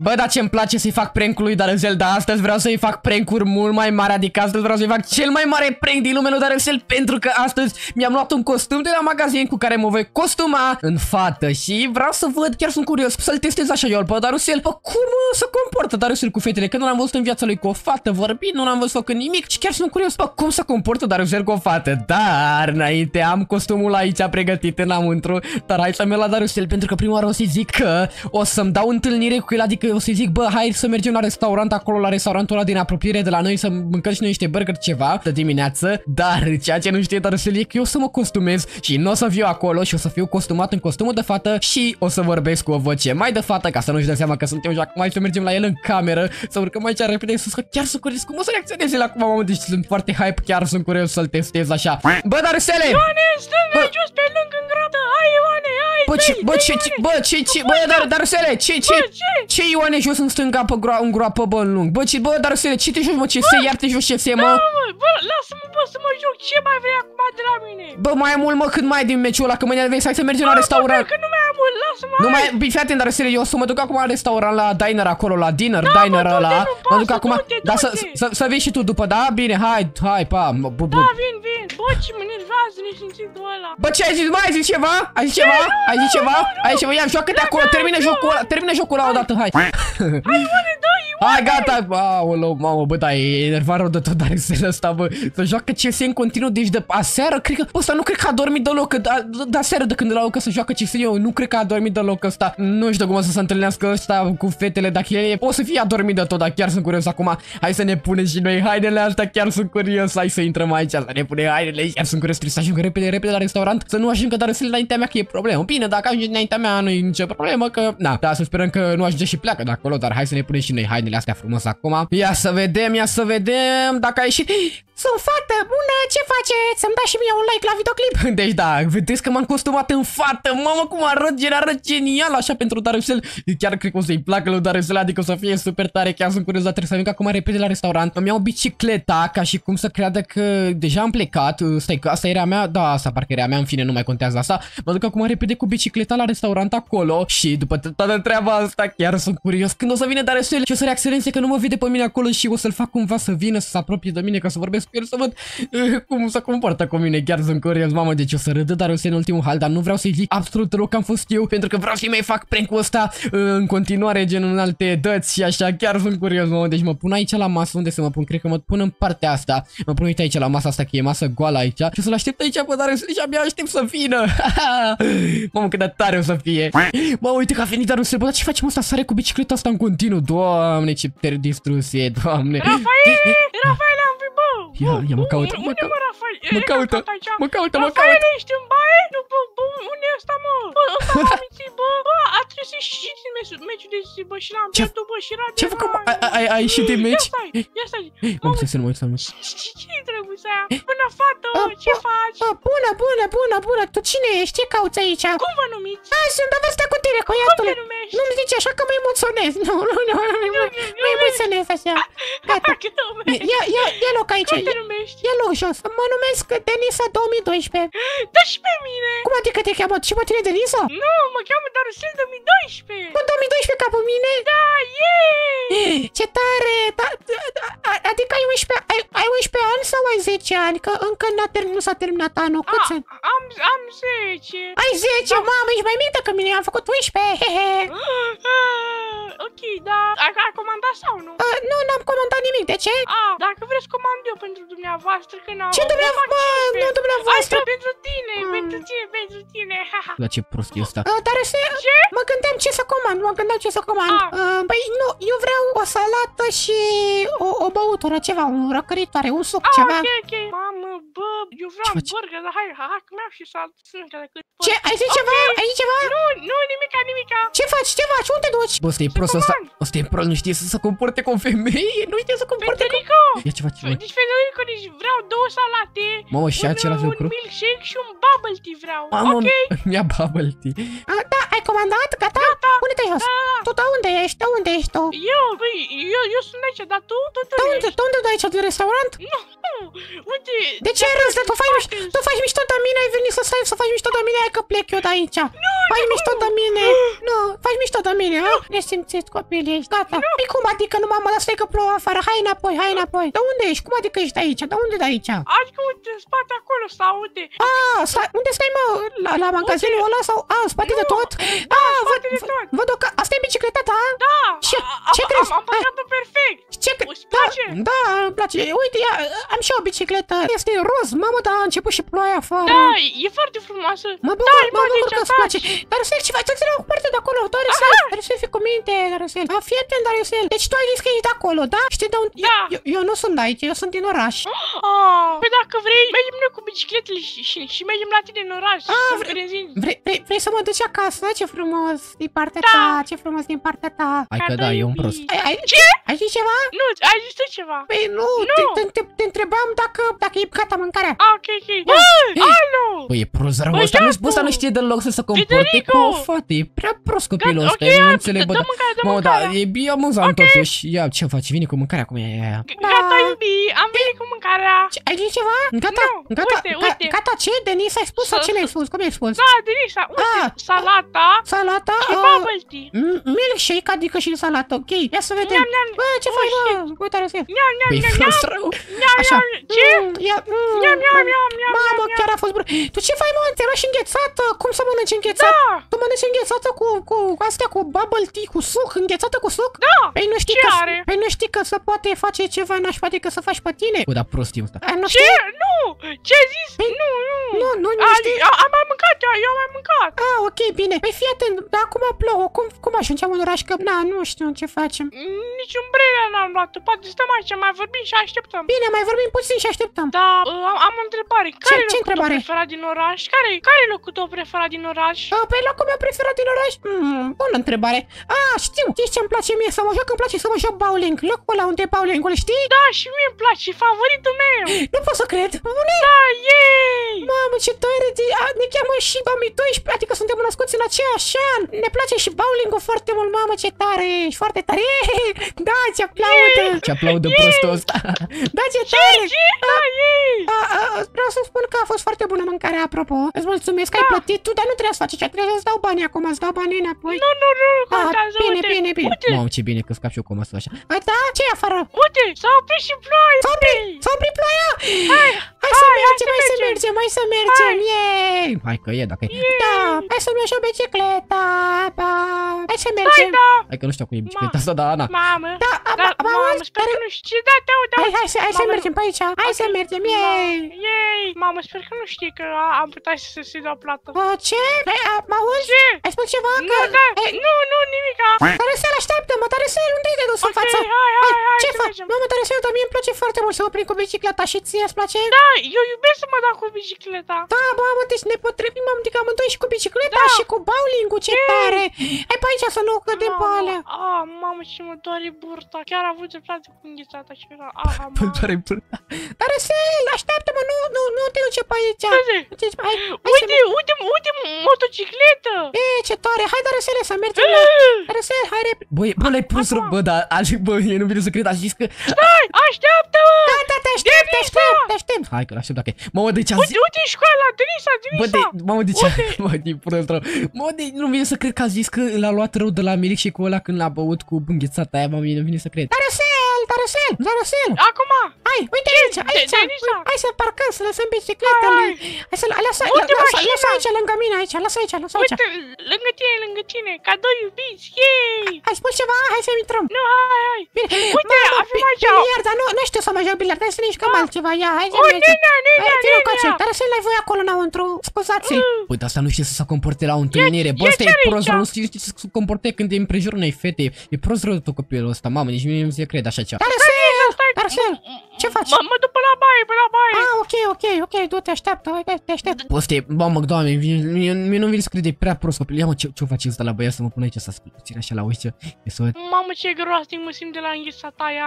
Bă, dar ce-mi place să-i fac prank-ul lui Darusel, dar astăzi vreau să-i fac prank-uri mult mai mari, adică astăzi vreau să-i fac cel mai mare prank din lume lui Darusel, pentru că astăzi mi-am luat un costum de la magazin cu care mă voi costuma în fată și vreau să văd, chiar sunt curios, să-l testez așa eu pe Darusel, pe cum se comportă Darusel cu fetele, că nu l-am văzut în viața lui cu o fată vorbind, nu l-am văzut făcând nimic și chiar sunt curios pe cum se comportă Darusel cu o fată, dar înainte am costumul aici pregătit înăuntru, dar hai să merg la Darusel pentru că prima oară o să-i zic că o să-mi dau întâlnire cu el, adică o să-i zic, bă, hai să mergem la restaurant acolo, la restaurantul ăla din apropiere de la noi, să mâncăm și noi niște burger ceva de dimineață, dar ceea ce nu știe Darusel e că eu o să mă costumez și nu o să fiu acolo și o să fiu costumat în costumul de fată și o să vorbesc cu o voce mai de fată ca să nu-și dea seama că sunt eu și acum hai să mergem la el în cameră, să urcăm aici repede sus, că chiar sunt curios cum o să reacționeze la acum, mamă, deci sunt foarte hype, chiar sunt curios să-l testez așa. Bă, Darusele! Ioane, stânga jos pe lângă în grotă, hai Ioane, hai! Bă, Darusele, ce Ioane jos în stânga pe în groapă, bă, în lung? Bă, Darusele, ce te joci, mă, CS, iar te joci CS, mă? Bă, lasă-mă, bă, să mă joc, ce mai vrei acum de la mine? Bă, mai mult, mă, cât mai din meciul ăla, că mâine vrei să mergem la restaurant. Că nu mai am mult, lasă-mă, nu mai, fii atent, Darusele, eu o să mă duc acum la restaurant, la diner acolo, la diner ăla. Mă duc acum, dar să vii și tu după, da? Bine, hai, pa. Da, vin, bă, ce mă nervează nesimțitul ăla. Bă, ce ai zis, mai ai zis ceva? Ai zis ceva? Ia, joacă-te acolo, termină jocul ăla odată, hai. Hai, Ioane, dă, Hai, gata! Aoleu, mamă, bă, da, e enervat rău de tot Darusel ăsta, bă. Să joacă CS în continuu, deci de aseară, cred că, ăsta nu cred că a dormit deloc, că de aseară de când l-au că să joacă CS, eu nu cred că a dormit deloc ăsta. Nu știu cum o să se întâlnească ăsta cu fetele, dacă el o să fie adormit de tot, dar chiar sunt curios acum. Hai să ne punem și noi hainele astea, chiar sunt curios, hai să intrăm aici, să ne punem hainele, chiar sunt curios, trebuie să ajung repede la restaurant, să nu ajungă Darusel înaintea mea, că e problemă. Bine, dacă ajunge înaintea mea, nu e nicio problemă, că, na, da, să sperăm că nu ajunge și pleacă de acolo, dar hai să ne punem și noi hainele astea frumos acum. Ia să vedem dacă a ieșit. Sunt fată bună, ce faceți? Să-mi dați și mie un like la videoclip. Deci da, vedeți că m-am costumat în fată. Mamă, cum arăt genial așa pentru Darusel. Chiar cred că o să-i placă lui Darusel, adică o să fie super tare. Chiar sunt curios, dar trebuie să ajung acum repede la restaurant. Îmi iau bicicleta ca și cum să creadă că deja am plecat. Stai că asta era a mea, da, asta parcă era a mea, în fine, nu mai contează asta. Mă duc acum repede cu bicicleta la restaurant acolo și după toată treaba asta chiar sunt curios când o să vină Darusel și o să reacționeze că nu mă vede pe mine acolo și o să-l fac cumva să vină, să se apropie de mine ca să vorbesc cu el, să văd cum se comportă cu mine. Chiar sunt curios, mamă, deci o să râdă Darusel în ultimul hal, dar nu vreau să-i zic absolut deloc că am fost eu, pentru că vreau să-i mai fac prank-ul ăsta în continuare, gen în alte dăți și așa. Chiar sunt curios, mamă, deci mă pun aici la masă, unde să mă pun? Cred că mă pun în partea asta. Mă pun uite aici la masa asta, că e masă goală aici și o să-l aștept aici pe Darusel și abia aștept să vină. Mamă, cât de tare o să fie. Mă, uite că a venit Darusel, bă, dar ce facem asta? Sare cu bicicleta asta în continuu. Doamne, ce distrusie, doamne. Rafael, am fi, bă! Ia, mă caută, mă caută. Rafael, ești în baie? Nu, bă, unde e ăsta, mă? Bă, ăsta m-a mințit, bă! Bă, a trebuit să ieși din meciul de zi, bă, și l-am pierdut, bă, și era de... Ce făcut, mă? Ai ieșit din meci? Ia stai! Mă, să nu mă uit, să nu mă uit. Ce-i trebuie să aia? Bună, fată, ce faci? Bună, tu cine ești? Ce cauți aici? Cum vă numiți? Sunt povestea cu tine, coiatule. Cum te numești? Nu-mi zici așa că mă emoționez. Nu mă emoționez așa. Gata. Ia loc aici. Cum te numești? Ia loc jos. Mă numesc Denisa 2012. Da și pe mine. Cum adică te cheamă și pe tine Denisa? Nu, mă cheamă Darusel 2012. Cu 2012 ca pe mine? Da, Ce tare. Adică ai 11 ani sau ai 10 ani? Că încă nu s-a terminat anul. Cât sunt? Am 10. Ai 10, mamă, ești mai mic decât mine, am făcut 11. Ok, da. Ai comandat sau nu? Nu, n-am comandat nimic, de ce? Dacă vreți comand eu pentru dumneavoastră, că n-am... Ce dumneavoastră? Nu dumneavoastră. Asta pentru tine. La ce prost e ăsta. Dar ce? mă gândeam ce să comand, Păi nu, eu vreau o salată și o băutură, ceva, o răcăritoare, un suc, ceva. Ok. Mamă, bă, eu vreau burger, dar hai că mi-au și salată. Ce? Ai zis ceva? Ai zis ceva? Nu, nimica. Ce faci? Unde duci? Bă, ăsta e prost, ăsta e prost, nu știe să se comporte cu o femeie, nu știe să se comporte cu... Ia ce faci, bă? Deci, Federico, vreau 2 salate. Mamă, și același lucru? Un milkshake și un bubble tea vreau. Mamă, mi-a bubble tea. Da, ai comandat? Gata? Pune-te jos. Tu unde ești? Tu? Eu sunt aici, dar tu? Tu unde dai aici de restaurant? Nu, uite. De ce râzi? Tu faci mișto de mine, ai venit să faci mișto de mine, hai că plec eu de aici. Nu, Faci mișto de mine. Nu, faci mișto de mine, ha? Nesimțit, copile, ești, gata. Păi cum adică nu, mamă, lasă-i că plouă afară. Hai înapoi, hai înapoi. De unde ești? Cum adică ești aici? De unde de aici? Adică, uite, în spate acolo se aude. Unde stai, mă? La magazinul ăla sau? În spate de tot? Văd o asta e bicicleta ta? Da. Ce crezi? Am păcat-o perfect. Îți place? Da, îmi place. Uite, am și eu o bicicletă. Este roz. Mamă, dar a început și ploaia afară. Da, e foarte frumoasă. Mă bucur că îți place. Darusel, ceva, ți-ți la o parte de acolo. Darusel, fii cu minte, Darusel. Fii atent, Darusel. Deci tu ai zis că ești de acolo, da? Știi de unde? Da. Eu nu sunt de aici, eu sunt din oraș. Păi dacă vrei, mergem noi cu bicicletele și mergem la tine în oraș. Vrei să mă duci acasă? Ce frumos din partea ta, ce frumos din partea ta. Hai că da, e un prost. Ce? Ai zis ceva? Nu, ai zis tu ceva. Păi nu, te întrebam dacă e gata mâncarea. Ok. Alo! Băi, e prost rău ăsta, nu știe deloc să se comporte cu o fată. E prea prost copilul ăsta, nu înțeleg, bă. Mă, da, e amuzant totuși. Ia, ce faci? Vine cu mâncarea, cum e aia? Gata, iubi, am venit cu mâncarea. Ai zis ceva? Gata? Uite. Gata ce? Denisa ai spus sau ce le-ai spus? Cum ai spus? Da, Denisa, uite, salata și bubble tea. Milkshake, adică și salată, ok. Ia să vedem. Bă, ce faci, bă? Uite, Darusel. Băi, prost rău. Așa. Ce? Mamă, chiar a fost bun. Tu ce faci, mă? Te lași înghețată? Cum să mănânci înghețată? Da. Tu mănânci înghețată cu astea, cu bubble tea, cu suc, înghețată cu suc? Da. Păi nu știi că se poate face ceva nașpa decât să faci pe tine? Bă, dar prostiu ăsta. Ce? Nu! Ce ai zis? Nu știi. Am mai mâncat, eu am mai mâncat. Ok, bine. Păi fii atent, dar acum plouă. Cum ajungem în oraș? Că, nu știu ce facem. Nici umbrele n-am luat. Poate stăm aici, mai vorbim și așteptăm. Bine, mai vorbim puțin și așteptăm. Da, am o întrebare. Care e locul tău preferat din oraș? Care e locul tău preferat din oraș? Păi locul meu preferat din oraș? Bună întrebare. Știu. Știi ce-mi place mie să mă joc? Îmi place să mă joc bowling. Locul ăla unde e bowling-ul, știi? Da, și mie îmi place. Favoritul meu. Nu pot să cred. Da, yay! Mamă, ce tare. Ne cheamă și 2012, adică suntem născuți în aceeași an. Ne place și bowling-ul foarte mult, mamă, ce tare. Ești foarte tare. Da, ce aplaudă. Ce aplaudă prostul ăsta. Da, ce tare. Da, yay! Vreau să spun că a fost foarte bună mâncarea, apropo. Îți mulțumesc că ai plătit tu, dar nu trebuie să faci ceva. Trebuie să-ți dau banii acum, îți dau banii înapoi. Nu, contează, bine. Mamă, ce bine că scap și eu cu măsul așa. Da? Ce e afară? Uite, s-a oprit și ploaia. S-a oprit ploaia? Hai să mergem. Yay! Hai că e, dacă e. Da, hai să mergem și o bicicletă. Hai să mergem. Hai că nu știu cum e bicicleta asta, dar Ana. Mamă, sper că nu știi. Hai să mergem pe aici. Hai să mergem. Yay! Mamă, sper că nu știi că am putea să se dea o plată. Ce? Mă auzi? Ce? Ai spus ceva? Nu, nimica. Darusel, așteaptă-mă, Darusel, unde ai de dus în față? Hai, ce faci? Mamă, Darusel, dar mie îmi place foarte mult să mă prind cu bicicleta și ție îți place? Da, eu iubesc să mă dau cu bicicleta. Da, mamă, deci ne potrivim, adică amândoi și cu bicicleta și cu bowling-ul, ce tare. Hai pe aici să nu cădem pe alea. Mamă, ce mă doare burta. Chiar a avut dreptate cu înghețata și era. Mă doare burta. Darusel, așteaptă-mă, nu te duce pe aici. Uite, motocicletă. Ce tare, hai, Darusel, să mergem. Darusel, hai repede. Bă, l-ai pus rău, bă, dar eu nu vine să cred, a zis că... Stai, așteaptă-mă! Da, te aștept. Hai că l-aștept dacă e. Mamă, de ce a zis... Uite școala, Denisa. Mamă, de ce... Mă, de prost rău. Mă, nu vine să cred că a zis că l-a luat rău de la milkshake-ul ăla când l-a băut cu înghețata aia, mamă, nu vine să cred. Darusel. Acum. Hai, uite aici. Hai să parcăm, să lăsăm bicicletele. Hai să lasă aici lângă mine, lasă aici. Uite, lângă tine, cadou iubiți, yay! Ai spus ceva? Hai să intrăm. Nu, hai. Bine. Uite, avem aici. Biliard, dar nu știu să mă joc biliard, trebuie să ne jucăm altceva. Ia, hai să mergem. Darusel, lai voi acolo înăuntru. Scuzați-l. Uite, asta nu știe să se comporte la o întâlnire. Bă, ăsta e prost rău, nu știe să se comporte când e împrejurul unei fete. E prost rău tot copilul ăsta, mamă, nici mie nu se crede așa ceva. Darusel, ce faci? Mă duc pe la baie. Ok, du, te așteaptă. Bă, ăsta e, mamă, doamne, mie nu vine să crede, e prea prost copil. Ia mă, ce faci ăsta la băiat să mă pun aici să ascult puțin așa la uiță. Mamă, ce groasnic mă simt de la înghețata aia.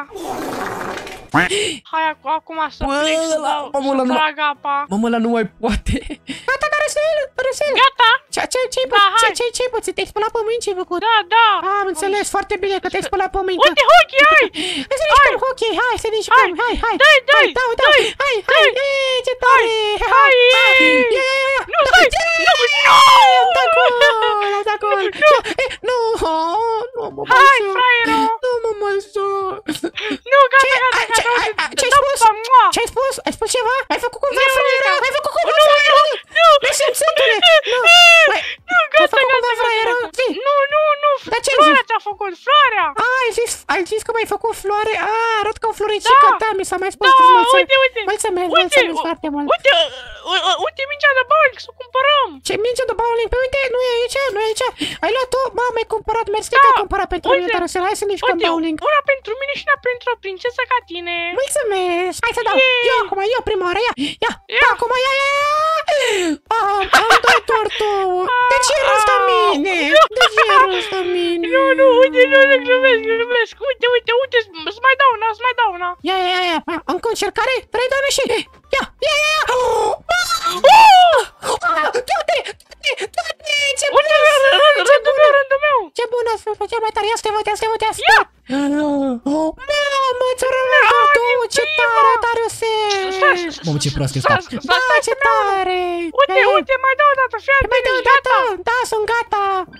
Hai acum să plec să trag apa. Mamă, ăla nu mai poate. Gata, Darusel. Gata. Ce-ai pățit? Te-ai spălat pe mâini? Ce-ai făcut? Da. Am înțeles foarte bine că te-ai spălat pe mâini. Uite, hockey, hai! Hai să ne jucăm hockey, hai să ne jucăm, hai. Dai, dai, Dau, dai, hai, dai. ce tare. Hai, nu, stai, Am dat gol. Nu, mă mai hai, joc. fraieră. Nu mă mai joc. Nu, gata, Ce-ai spus? Ce-ai spus? Ai spus ceva? Ai făcut cumva fraieră? Ai făcut cumva fraieră? Nesimțitule! Nu, gata, fraieră? Nu, Dar ce-ai Floarea zis? ți-a făcut, Floarea. Ai zis că mi-ai făcut floare? Arăt ca o floricică, da, mi s-a mai spus. Uite. Mulțumesc foarte mult. Uite mingea de bowling, să o cumpărăm. Ce minge de bowling? Pe uite, nu e aici. Ai luat tu? Mamă, ai cumpărat, mersi că ai cumpărat pentru mine, dar să hai să ne jucăm bowling. Una pentru mine și una pentru o prințesă ca tine. Mulțumesc! Hai să dau! Eu prima oară, ia! Acum, ia! Am dat tortul! De ce râzi de mine? Nu, uite, nu, glumesc. Uite, îți mai dau una. Ia! Încă o încercare? 3, 2, 1 și... Ia! Du-te! Ce bună! Rândul meu. Ce bună să facem mai tare! Ia să te văd! Mamă, ți-a rămas tortul! Ce tare o să... Mamă, ce prost este! Da, ce tare! Uite, mai dau o dată, fii Mai dau o dată! Da, sunt gata!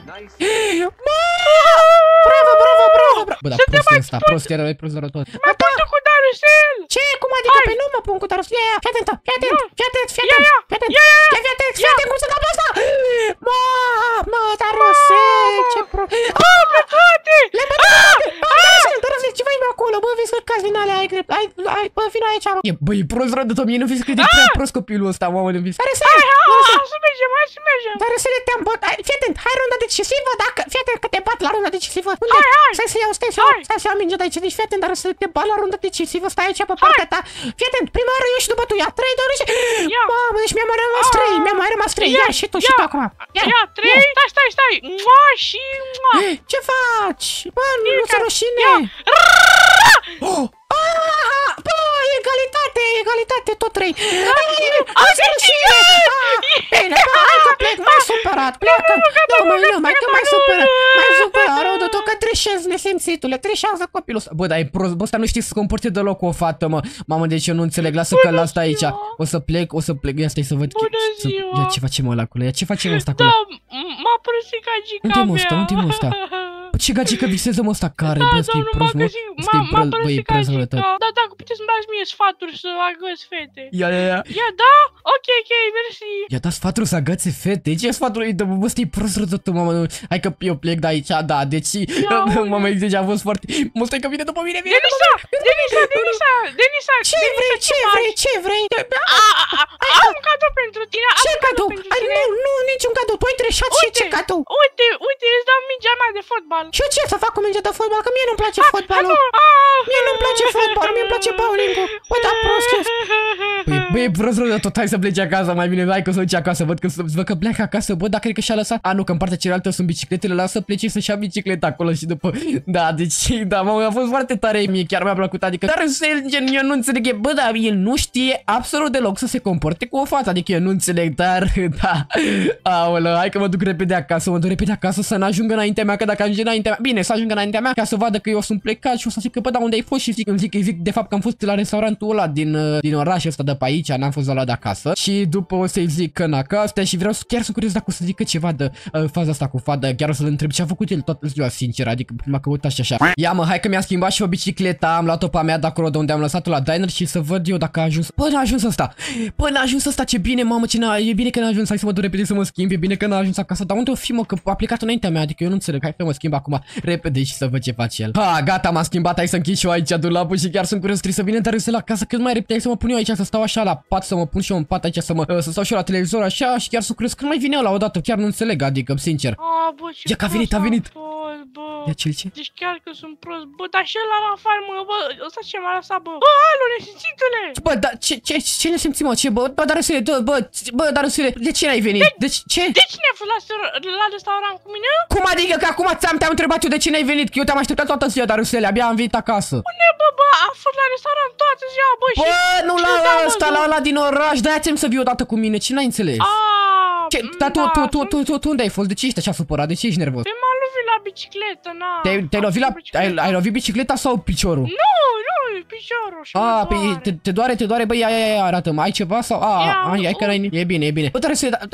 Bravo! Bă, dar prost era tot. Mai pun cu Darusel. Ce? Cum adică? Pe nu mă pun cu Darusel. Ia, fii atent! Cum se dă pe asta? Mamă, Darusel, ce prost! Pe toate! Darusel, ce faci acolo? Bă, vezi că cazi din alea, bă, vino aici. Bă, e prost rău de tot, mie nu vezi că e prea prost copilul ăsta, mamă, nu vezi. Darusel! Hai să mergem. Darusel, te-am bătut. Fii atent, hai runda decisivă, dacă... Fii atent că te bat la runda decisivă. Unde? Stai să iau minge de aici, deci fii atent, Darusel, te bat la runda decisivă, stai aici pe partea ta. Fii atent, prima oară eu și după tu, ia, 3, 2, 1 și... Mamă, deci mi-a mai rămas 3, ia și tu acum. Ia, 3, stai. Mua și mua. Ce faci? Bă, nu ți-e rușine. Bă, egalitate, tot 3. Ți-e rușine. Bine, bă, hai că plec, m-ai supărat, pleacă. Mai supărat, rău de tot că trișezi, nesimțitule, trișează copilul ăsta. Bă, dar e prost, bă, ăsta nu știi să se comporte deloc cu o fată, mă. Mamă, deci eu nu înțeleg, lasă că l-asta aici. O să plec, ia stai să văd. Ia, ce facem ăla acolo? Ce facem ăsta acolo? Da, m-a părăsit gagica mea. Unde-i mă ăsta? Ce gagică viseză mă ăsta care? Bă, ăsta e prost, mă. Bă, e prost rău de tot. Da, dacă puteți să-mi dați mie sfaturi să agăț fete. Ia. Ia, da? Ok, mersi. I-a dat sfaturi să agățe fete? Ce sfaturi? Bă, ăsta e prost rău de tot, mamă. Hai că eu plec de aici, da, deci... Mamă, deci a fost foarte... Mă stai că vine după mine, Denisa! Ce vrei? Am un cadou pentru tine. Ce cadou? Nu, niciun cadou. Tu ai trișat și ce cadou? Uite, îți dau mingea mea de fotbal. Și eu ce să fac cu mingea de fotbal? Că mie nu-mi place fotbalul. Mie nu-mi place fotbalul, mie-mi place bowling-ul. Bă, dar prost ești. Bă, e prost rău de tot, hai să pleci acasă, mai bine, hai că să duci acasă, văd că pleacă acasă, bă, dar cred că și-a lăsat. Nu, că în partea cealaltă sunt bicicletele, lasă plece să-și ia bicicleta acolo și după... Da, deci, da, mă, a fost foarte tare, mie chiar mi-a plăcut, adică... Dar eu nu înțeleg, bă, dar el nu știe absolut deloc să se comporte cu o fată, adică eu nu înțeleg, dar, da... Aolă, hai că mă duc repede acasă, să n-ajungă înaintea mea, că dacă ajunge înaintea mea... Bine, să ajungă înaintea mea, ca să vadă că eu sunt plecat și o să zic că, bă, da, unde ai fost? Și zic de fapt că am fost la restaurantul ăla din orașul ăsta de pe aici, n-am fost la de acasă. Și după o să-i zic că în acasă și vreau chiar să curios dacă o să zică ceva de faza asta cu fada, chiar o să-l întreb ce a făcut el toată ziua, sincer, adică m-a căutat și așa. Ia mă, hai că mi-a schimbat și o bicicleta, am luat-o pe a mea de acolo de unde am lăsat-o la diner și să văd eu dacă a ajuns. Bă, n-a ajuns ăsta, ce bine, mamă, e bine că n-a ajuns, hai să mă duc repede să mă schimb, e bine că n-a ajuns acasă, dar unde o fi, mă, că a plecat înaintea mea, adică eu nu înțeleg, hai să mă schimb acum repede și să văd ce face el. Gata, m-am schimbat, hai să închid și eu aici dulapul și chiar sunt curios, trebuie să vină Darusel la casă cât mai repede, să mă pun eu aici, să stau așa la pat, să mă pun și eu în pat aici, să stau și eu la televizor așa și chiar sunt curios când mai vine ăla odată, chiar nu înțeleg, adică, sincer. Bă, ce Ia că a venit. Ia ce? Deci chiar că sunt prost, bă, dar și ăla la afară, mă, bă, ăsta ce m-a lăsat, bă. Bă, alo, nesimțitule! Bă, dar ce ne simțim, mă, ce, bă, Darusele, bă, Darusele, de ce n-ai venit? Deci, ce? De ce n-ai fost la restaurant cu mine? Cum adică că acum te-am întrebat eu de ce n-ai venit, că eu te-am așteptat toată ziua, Darusele, abia am venit acasă. Bune, bă, am fost la restaurant toată ziua, bă, și... Bă, nu la ăsta, la ăla din oraș, de-aia ți-am să vii odată cu mine, ce n-ai înțeles? Dar tu unde ai fost? De ce ești așa supărat? De ce ești nervos? M-am lovit la bicicletă, Te-ai lovit ai lovit bicicleta sau piciorul? Nu, piciorul și te doare, băi, ia, arată-mă, ai ceva sau? Ai că e bine, e bine. Bă, trebuie să...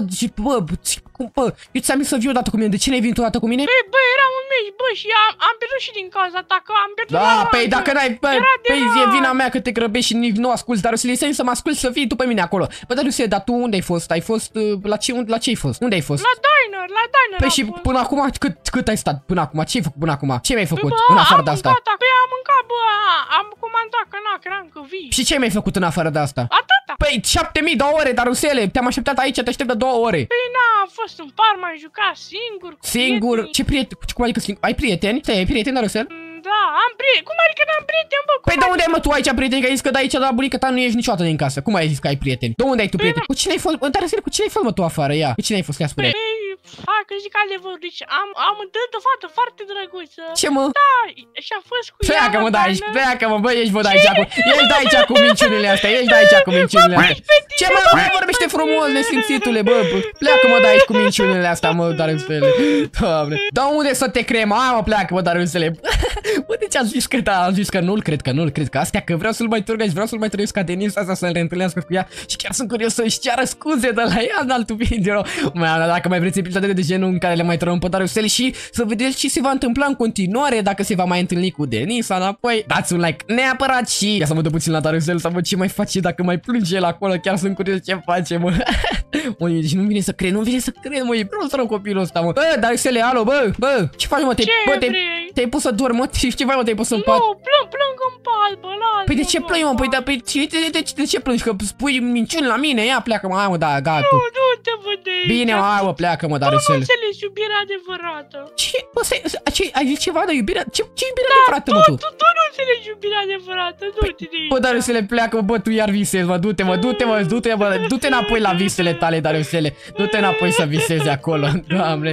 eu ți-am zis să vii odată cu mine, de ce n-ai venit odată cu mine? Bă, eram în meci, bă, și am pierdut și din cauza ta, că am pierdut. Da, păi dacă n-ai, e vina mea că te grăbești și nici nu asculti, dar să mă asculti să fii tu pe mine acolo. Bă, dar tu unde ai fost? Ai fost, la ce ai fost? Unde ai fost? La diner. Păi și până acum, cât ai stat până acum? Ce ai făcut până acum? Ce mi-ai făcut în afară de asta? Păi am mâncat, bă, am comandat, că cream că vii. Și ce mi-ai făcut în afară de asta? Atâta. Păi 7000 de ore, Darusele, te-am așteptat aici, te aștept de 2 ore. Păi am fost în par, m-am jucat singur. Singur? Ce prieteni? Cum adică singur? Ai prieteni? Ai prieteni, Darusel? Da, am prieteni. Cum adică n-am prieteni, bă? Păi de unde ai, mă, tu aici prieteni? Că ai zis că de aici la bunica ta nu ești niciodată din casă. Cum ai zis că ai prieteni? De unde ai tu prieteni? Cu cine ai fost? Darusel, cu cine ai fost, mă, tu afară? Ia, cu cine ai fost? Ia spune. Hai că zic adevărul, deci am o fată foarte drăguță. Ce, mă? Da, și a fost cu ea. Pleacă-mă de aici, pleacă-mă, bă, ești de aici cu... Ești de aici cu minciunile astea, Ce, mă, vorbește frumos, nesimțitule, bă, pleacă-mă de aici cu minciunile astea, mă, Darusele. Doamne. Da, unde să te crem? Mă, pleacă-mă, Darusele. Bă, deci am zis că nu-l cred că astea, că vreau să-l mai trăiesc, ca Denis asta să-l reîntâlnească cu ea și chiar sunt curios să-și ceară scuze de la ea în altul video. Dacă mai vreți episoade de genul în care le mai trăim pe Darusele și să vedeți ce se va întâmpla în continuare, dacă se va mai întâlni cu Denis înapoi, dați un like neapărat și ia să mă dă puțin la Darusel să văd ce mai face, dacă mai plânge el acolo, chiar sunt curios ce face, mă. Mă, deci nu vine să cred, mă, e prost rău copilul ăsta, mă. Bă, Darusele, alo, bă, ce faci, mă, te-ai pus să dormi, mă, și ce faci, mă, te-ai pus în pat? Nu, plâng în pat, bă, lasă. Păi de ce plângi, mă, de ce plângi, că spui minciuni la mine, ia, pleacă, mă, hai, mă, da, gata. Nu te văd de aici. Bine, hai, mă, pleacă, mă, Darusele. Nu înțelegi iubirea adevărată. Ce? Bă, ai zis ceva de iubirea? Ce iubirea adevărată, mă, tu? Tu nu înțelegi iubirea adevărată, du-te de aici. Bă, Darusele, pleacă, bă, tu iar visezi, mă, du-te înapoi la visele tale, Darusele. Du-te înapoi să visezi acolo, Doamne.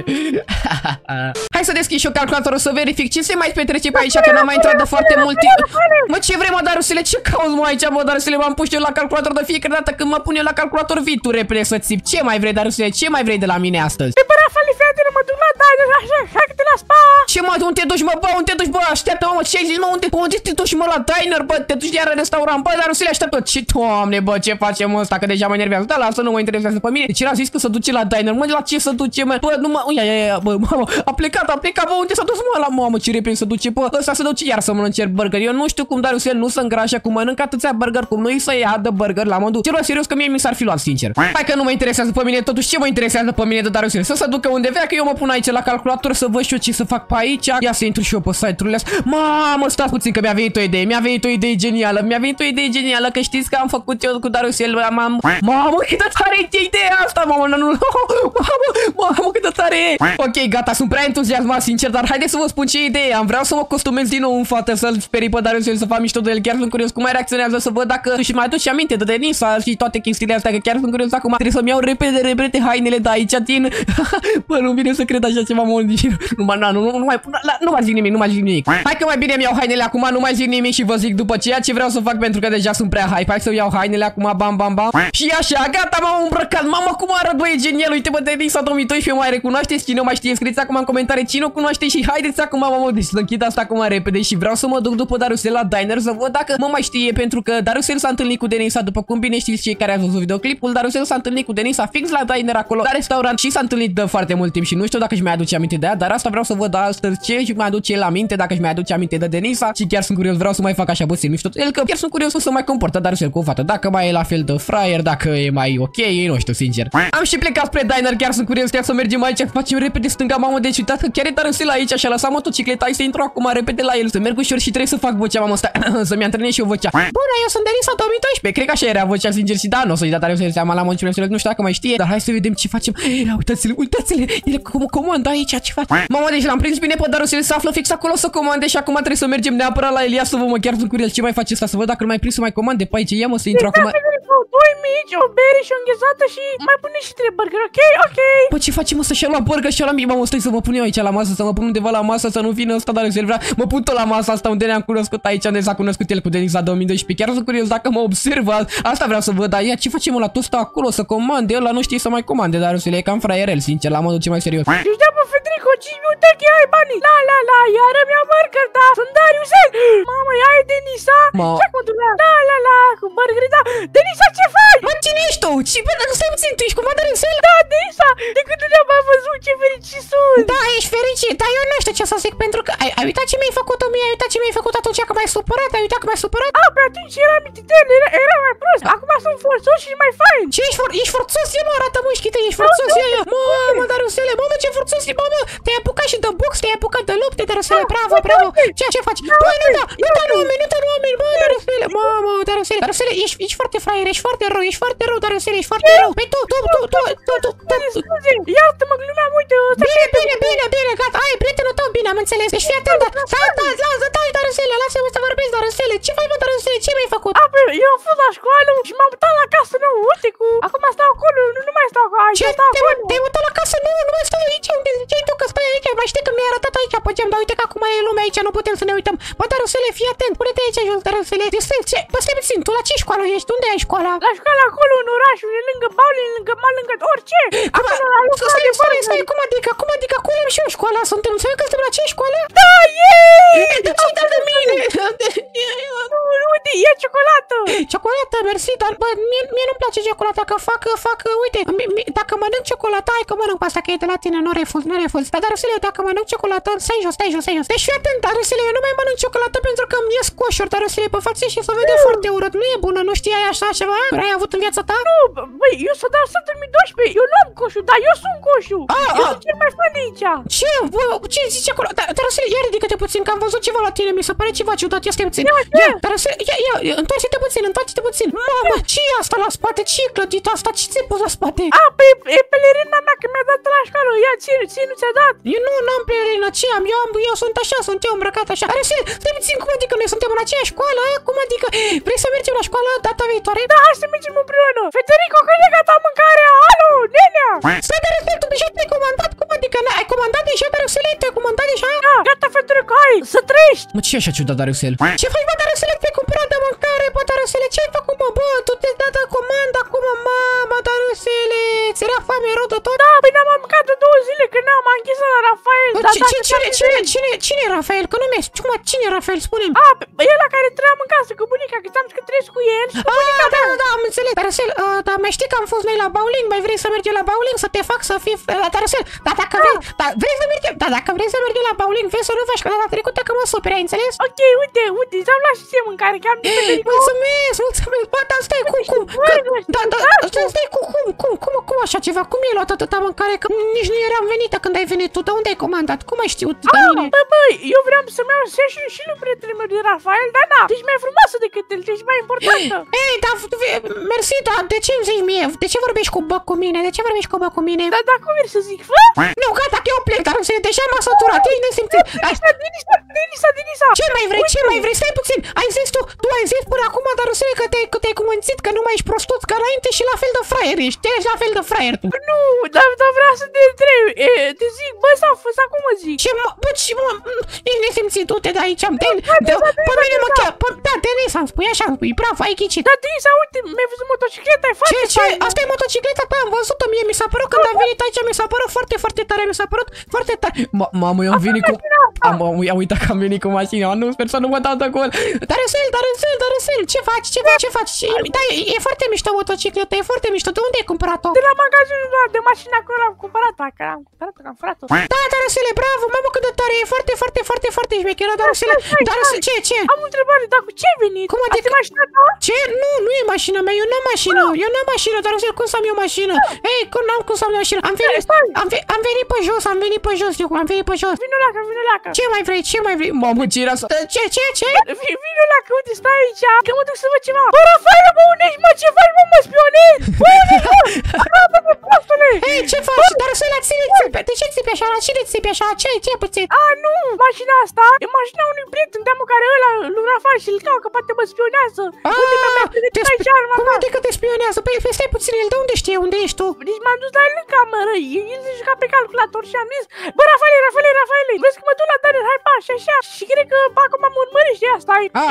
Hai să deschid și eu calculatorul să verific ce se mai petrece pe aici, că n-am mai intrat de foarte mult timp. Mă, ce vrei, mă, Darusele? Ce cauți, mă, aici, mă, Darusele? M-am pus eu la calculator de fiecare dată când mă pun eu la calculator, vii tu repede să țip. Ce mai vrei, Darusele? Ce mai vrei de la mine astăzi? Pe Rafale, fetele, mă duc la diner, așa că te las, pa! Ce, mă, unde te duci, mă, bă, unde te duci, bă, așteaptă, mă, ce ai zis, mă, unde te duci, mă, la diner, bă, te duci iar în restaurant, bă, Darusele, așteaptă. Ce, Doamne, bă, ce facem ăsta, că deja mă enervează. Da, lasă, nu mă interesează pe mine. Deci era zis că se duce la diner, mă, la ce se duce, mă? Bă, nu mă, ia, bă, mamă, a plecat, bă, unde s-a dus, mă, la mamă, ce repede se duce, bă, ăsta se duce iar să mănânce burger. Eu nu știu cum Darusele nu se îngrașă, cum mănâncă atâția burger, cum nu-i să ia de burger la modul. Ce serios că mie mi s-ar fi luat, sincer. Hai că nu mă interesează pe mine, totuși ce mă interesează pe mine de Darusele? Să se ducă unde vrea, că eu mă pun aici la calculator să văd și eu ce să fac pe aici. Ia să intru și eu pe site-urile astea. Mamă, stați puțin că mi-a venit o idee genială, că știți că am făcut eu cu Darusele, mamă, cât de tare e ideea asta, mamă, mamă, cât de tare e. Ok, gata, sunt prea entuziasmat, sincer, dar haideți să vă spun ce idee am. Vreau să mă costumez din nou în fată, să-l sperii pe Darusele, să fac mișto de el. Chiar sunt curios cum mai reacționează, să văd dacă și mai aduce aminte de Denisa și toate chestiile astea, că chiar sunt curios acum. Trebuie să-mi iau repede hainele de aici din... Bă, nu vine să cred așa ceva mult. Nu mai zic nimic. Hai că mai bine îmi iau hainele acum, nu mai zic nimic și vă zic după ceea ce vreau să fac, pentru că deja sunt prea hype. Hai să-mi iau hainele acum, bam. Și așa, gata, m-am îmbrăcat. Mamă, cum arăt, bă, e genial. Uite, bă, Denisa 2012, mai recunoașteți? Cine o mai știe? Scrieți acum în comentarii cine o cunoaște și haideți acum, mamă, deci să închid asta acum repede și vreau să mă duc după Darusele la diner să văd dacă mă mai știe, pentru că Darusele s-a întâlnit cu Denisa, după cum bine știți cei care ați văzut videoclipul. Darusele s-a întâlnit cu Denisa fix la diner acolo, la restaurant, și s-a întâlnit de foarte mult timp și nu știu dacă își mai aduce aminte de ea, dar asta vreau să văd astăzi, ce își mai aduce el aminte, dacă își mai aduce aminte de Denisa. Și chiar sunt curios, vreau să mai fac așa puțin mișto el, că chiar sunt curios să mai comportă Darusele cu o fată, dacă mai e la fel de fraier, dacă e mai ok, nu știu, sincer. Am și plecat spre diner, chiar sunt curios, chiar să mergem aici, facem repede stânga, mamă, deci uitați că chiar e Darusele aici și a lăsat motocicleta, hai să intru acum repede la el, să merg ușor și trebuie să fac vocea, mamă, stai, să-mi antrenez și eu vocea. Bună, eu sunt Denisa 2012, cred că așa era vocea, sincer, și da, nu o să-i da Darusele seama la motocicletă, nu știu dacă mai știe, dar hai să vedem ce facem. Uitați-le, el comandă aici, ce faci? Mamă, deci l-am prins bine pe Darusele, se află fix acolo să comande și acum trebuie să mergem neapărat la Elia să vă, mă, chiar sunt curios ce mai face asta, să văd dacă îl mai prins să mai comande pe aici. Ia, mă, să intru acum. Doi mici, o bere și o înghețată și mai pune și 3 burger, ok? Bă, ce facem, mă, să-și ia la burger și la mici? Mamă, stai să mă pun eu aici la masă, să mă pun undeva la masă, să nu vină ăsta Darusele, vrea. Mă pun tot la masa asta unde ne-am cunoscut aici, unde s-a cunoscut el cu Denisa 2012. Chiar sunt curios dacă mă observă. Asta vreau să văd, dar ia, ce facem, mă, la tot ăsta acolo să comande? El nu știe să mai comande, Darusele e cam fraierel, sincer, la modul ce mai serios. Deci da, bă, Federico, 5 minute că ai banii. La, iară mi-a burger, da, sunt Darusele. Mamă, ea e Denisa? Ce cu la, cu Margarita. Denisa, ce faci? Mă, cine ești tu? Și bă, stai puțin, tu ești cu Mădărăsel? Da, Denisa, de când nu ne-am mai văzut, ce fericit sunt. Da, ești fericit, dar eu nu știu ce să zic, pentru că ai uitat ce mi-ai făcut mie, ai uitat ce mi-ai făcut atunci că m-ai supărat, ai uitat că m-ai supărat? Pe atunci era mititel, era mai prost. Acum sunt forțos și mai fain. Ce ești forțos? Ia mă, arată mușchii tăi, ești forțos, ia. Mamă, Darusele, mamă, ce forțos e, mamă. Te-ai apucat și de box, te-ai apucat de lupte, Darusele, bravo. Ce faci? Bă, nu da oameni, bă, Darusele, mamă, Darusele, ești foarte fraier, ești foarte rău, Darusele, ești foarte rău. Păi tu. Scuze, iartă-mă, glumeam, uite. Bine, gata, ai prietenul tău, bine, am înțeles. Deci fii atent, stai, Darusele, lasă-mă să vorbesc, Darusele. Ce faci, mă, Darusele, ce mi-ai făcut? Eu am fost la școală și m-am mutat la casă, nu, uite, acum stau acolo, nu mai stau aici, stau acolo. Te-ai mutat la casă? Nu mai stai aici, unde ziceai tu că stai aici? Mai știi că mi-ai arătat aici pe geam, dar uite că acum e lumea aici, nu putem să ne uităm. Bă, Darusele, fii atent, pune-te aici jos, Darusele. Bă, stai puțin, tu la ce școală ești? Unde ai școala? La școală acolo, în oraș, lângă Baulin, lângă orice. Stai, cum adică? Acolo am și eu școala, suntem, înțeleg că suntem la ce școală? Da, De ce ai dat de mine? Uite, e ciocolată. Ciocolată, mersi, dar bă, mie nu-mi place ciocolata, că fac, uite, dacă mănânc ciocolata, hai că mănânc pe asta, că e de la tine, nu refuz. Dar, Darusele, dacă mănânc ciocolată, stai jos. Deci fii atent, Darusele, eu nu mai mănânc ciocolată pentru că îmi ies coșuri, Darusele, pe față și se vede foarte urât. Nu e bună, nu știai așa ceva? Ai avut în viața ta? Nu, băi, eu s-o dau să 2012, eu nu am coșul, dar eu sunt coșul. Eu sunt cel mai fan de aici. Ce zici acolo? Darusele, ia ridică-te puțin, că am văzut ceva la tine, mi se pare ceva ciudat, ia stai puțin. Darusele, ia, întoarce-te puțin. Mamă, ce e asta la spate? Ce e clădit asta? Ce ți-ai pus la spate? E pelerina mea, că mi-a dat la școală, ia, ție nu ți-a dat? Eu n-am pelerină, ce am? Eu sunt așa, sunt eu îmbrăcat așa. Darusele, stai puțin, cum adică noi suntem în aceeași școală? Cum adică? Vrei să mergem la școală data viitoare? Da, hai să mergem împreună. Federico, că e gata mâncarea, alo, nenea. Stai, Darusele, tu deja te-ai comandat? Cum adică? Ai comandat deja, Darusele? Te-ai comandat deja? Da, gata, Federico, hai, să trăiești. Mă, ce e așa ciudat, Darusele? Ce faci, bă, Darusele? Te-ai cumpărat de mâncare, bă, Darusele? Ce ai făcut, mă, bă? Tu te-ai dat de comandă acum, mamă, Darusele. Ți-era foame rău de tot? Da, băi, n-am mâncat de 2 zile, că n-am închis la Rafael. Cine e Rafael? Că nu mi-ai spus. Cine e Rafael? Spune-mi. Ăla care trăiam în casă cu bunica, că ți-am zis că trăiesc cu el. Da, am înțeles. Darusel, dar mai știi că am fost noi la bowling? Mai vrei să mergem la bowling? Să te fac să fii... Darusel, dacă vrei să mergem la bowling, vezi să nu faci, că data trecută că mă superi, ai înțeles? Ok, uite, ți-am luat și ție mâncare, că am zis Federico. Mulțumesc, bă, dar stai, cum așa ceva? Cum e luat atâta mâncare? Că nici nu eram venită când ai venit tu, de unde ai comandat? Cum ai știut de mine? Băi, eu vreau să-mi iau și lui prietenul meu de Rafael, dar na, deci mai frumoasă decât el, deci mai importantă. Ei, dar, mersi, dar de ce îmi zici mie? De ce vorbești cu bă cu mine? Dar cum vrei să zic, fă? Nu, gata, că eu plec, dar deja m-a săturat, ei nesimțit. Denisa. Ce mai vrei? Stai puțin. Ai zis tu ai zis până acum, Darusele, că te-ai cumințit, că nu mai ești prostuț ca înainte și la fel de fraier ești. Ești la fel de fraier tu. Nu, dar vreau să te întreb. Te zic, bă, sau cum mă zic? Ești nesimțit, du-te de aici. Pe mine mă cheamă. Da, Denisa, îmi spui așa, îmi spui, bravo, ai ghicit. Da, Denisa, uite, mi-ai văzut motocicleta, e foarte Ce? Asta e motocicleta ta, am văzut-o mie, mi s-a părut când am venit aici, mi s-a părut foarte, foarte tare, Mamă, eu am venit cu... Am uitat că am venit cu mașina, nu, sper să nu mă dau de gol. Darusel, ce faci? Da, e foarte mișto motocicleta, e foarte mișto, de unde ai cumpărat-o? De la magazinul de mașină acolo am cumpărat-o, că am furat-o. Da, Darusele, bravo, mamă, cât de tare, e foarte șmecheră, Darusele. Ce? Am o întrebare, dar cu ce ai venit? Cum adică? Mașina ta? Ce? Nu e mașina mea, eu n-am mașină, Darusele, cum să am eu mașină? Ei, cum să am eu mașină? Am venit pe jos, Vino la că. Ce mai vrei? Mamă, ce era asta? Ce? Vino la că, uite, stai aici, că mă duc să văd ceva. Bă, Rafael, bă, unești, mă, ce faci, mă, spionezi? Bă, unești, mă, arată, mă, prostule. Hei, ce faci? Darusele, de ce țipi așa? La cine țipi așa? Ce puțin? Nu, mașina asta e mașina unui prieten de-am care ăla, lui Rafael, și-l cau că poate mă spionează. Cum adică te spionează? Păi stai puțin, el de unde știe? Unde ești tu? Deci m-am dus la el în cameră, el se juca pe calculator și am zis, bă, Rafael, vezi că mă duc la Daniel, hai pa, și așa. Și cred că acum mă urmărești asta.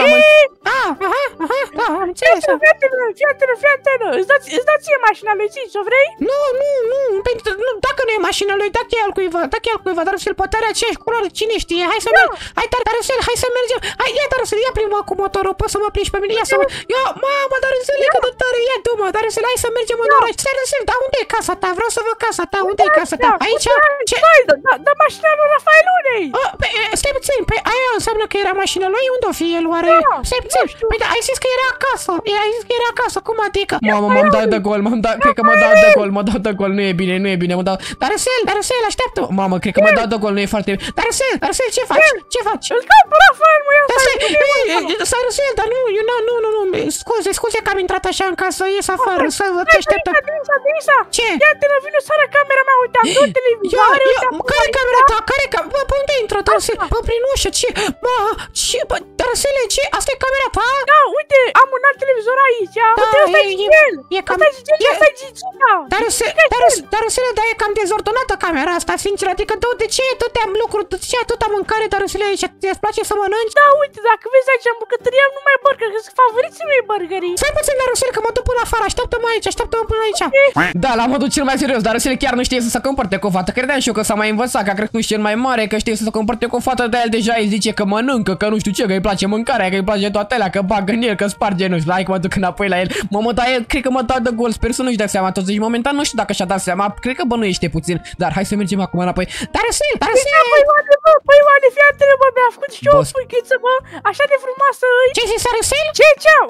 Da, am înțeles. Fii atentă. Îți da ție mașina lui Zici, o vrei? Nu, dacă nu e mașina lui, dă cheia al cuiva, Darusel, poate are aceeași culoare, cine știe, hai să mergem, Darusel, hai să mergem, ia Darusel, ia prima cu motorul, poți să mă plici pe mine, mamă, Darusel, cât de tare, ia du-mă, Darusel, hai să mergem în oraș, Darusel, dar unde e casa ta, vreau să văd casa ta, unde e casa ta, aici? Ce? Da mașina lui Rafael Unei! Stai puțin, aia înseamnă că era mașina lui, unde o fi el, oare? Stai puțin, păi da, ai zis că era acasă, cum adică? Mamă, m-am dat de gol, cred că m-a dat de gol, nu e bine, mă dau. Darusel, așteaptă-mă. Mamă, cred că m-a dat de gol, nu e foarte bine. Darusel, ce faci? Îl caut pe Rafael, mă, ia Darusel, dar nu, scuze că am intrat așa în casă, ies afară, să te așteptă. Denisa, Ce? ia-te-l, vină seara camera mea, uite, am tot televizoare, care camera ta? Bă, pe unde intră, Darusel? Bă, prin ușă, ce? Bă, Darusel, ce? Asta e camera ta? Da, uite, am un alt televizor aici, uite, ăsta e Gigel. Asta e Gigica. Darusel, dar e cam dezordonată camera asta, sincer, adică de ce atâtea lucruri, de ce atâta mâncare, Darusel, aici? Îți place să mănânci? Da, uite, dacă vezi aici în bucătărie am numai burger, că sunt favoriții mei burgerii. Stai puțin, Darusel, că mă duc până afară, așteaptă-mă până aici. Da, la modul cel mai serios, Darusel chiar nu știe să se comporte cu o fată. Credeam și eu că s-a mai învățat, că cred că nu știe mai mare, că știe să se comporte cu o fată, de el deja îi zice că mănâncă, că nu știu ce, că îi place mâncarea, că îi place toate alea, că bagă în el, că sparge, nu știu, hai că mă duc înapoi la el. Mamă, dar el cred că mă dau de gol, sper să nu-și dea seama totuși. Momentan nu știu dacă și-a dat seama, cred că bănuiește puțin, dar hai să mergem acum înapoi. Darusel! Păi, Oane, fii atent, bă, mi-a făcut și eu o spuichiță, bă, așa de frumoasă îi. Ce zici, Darusel? Ce?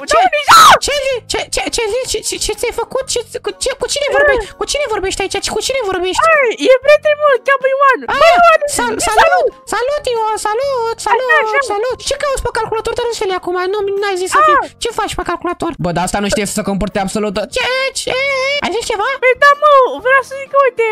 Ce ți-ai făcut? Cu cine vorbești? Cu cine vorbești aici? Cu cine vorbești? E prietenul meu, cheamă Ioan. Salut, Ioan, salut. Ce cauți pe calculator, Darusel, acum? N-ai zis să fii. Ce faci pe calculator? Bă, dar asta nu știe să se comporte absolut. Ce? Ai zis ceva? Păi da, mă, vreau să zic că, uite,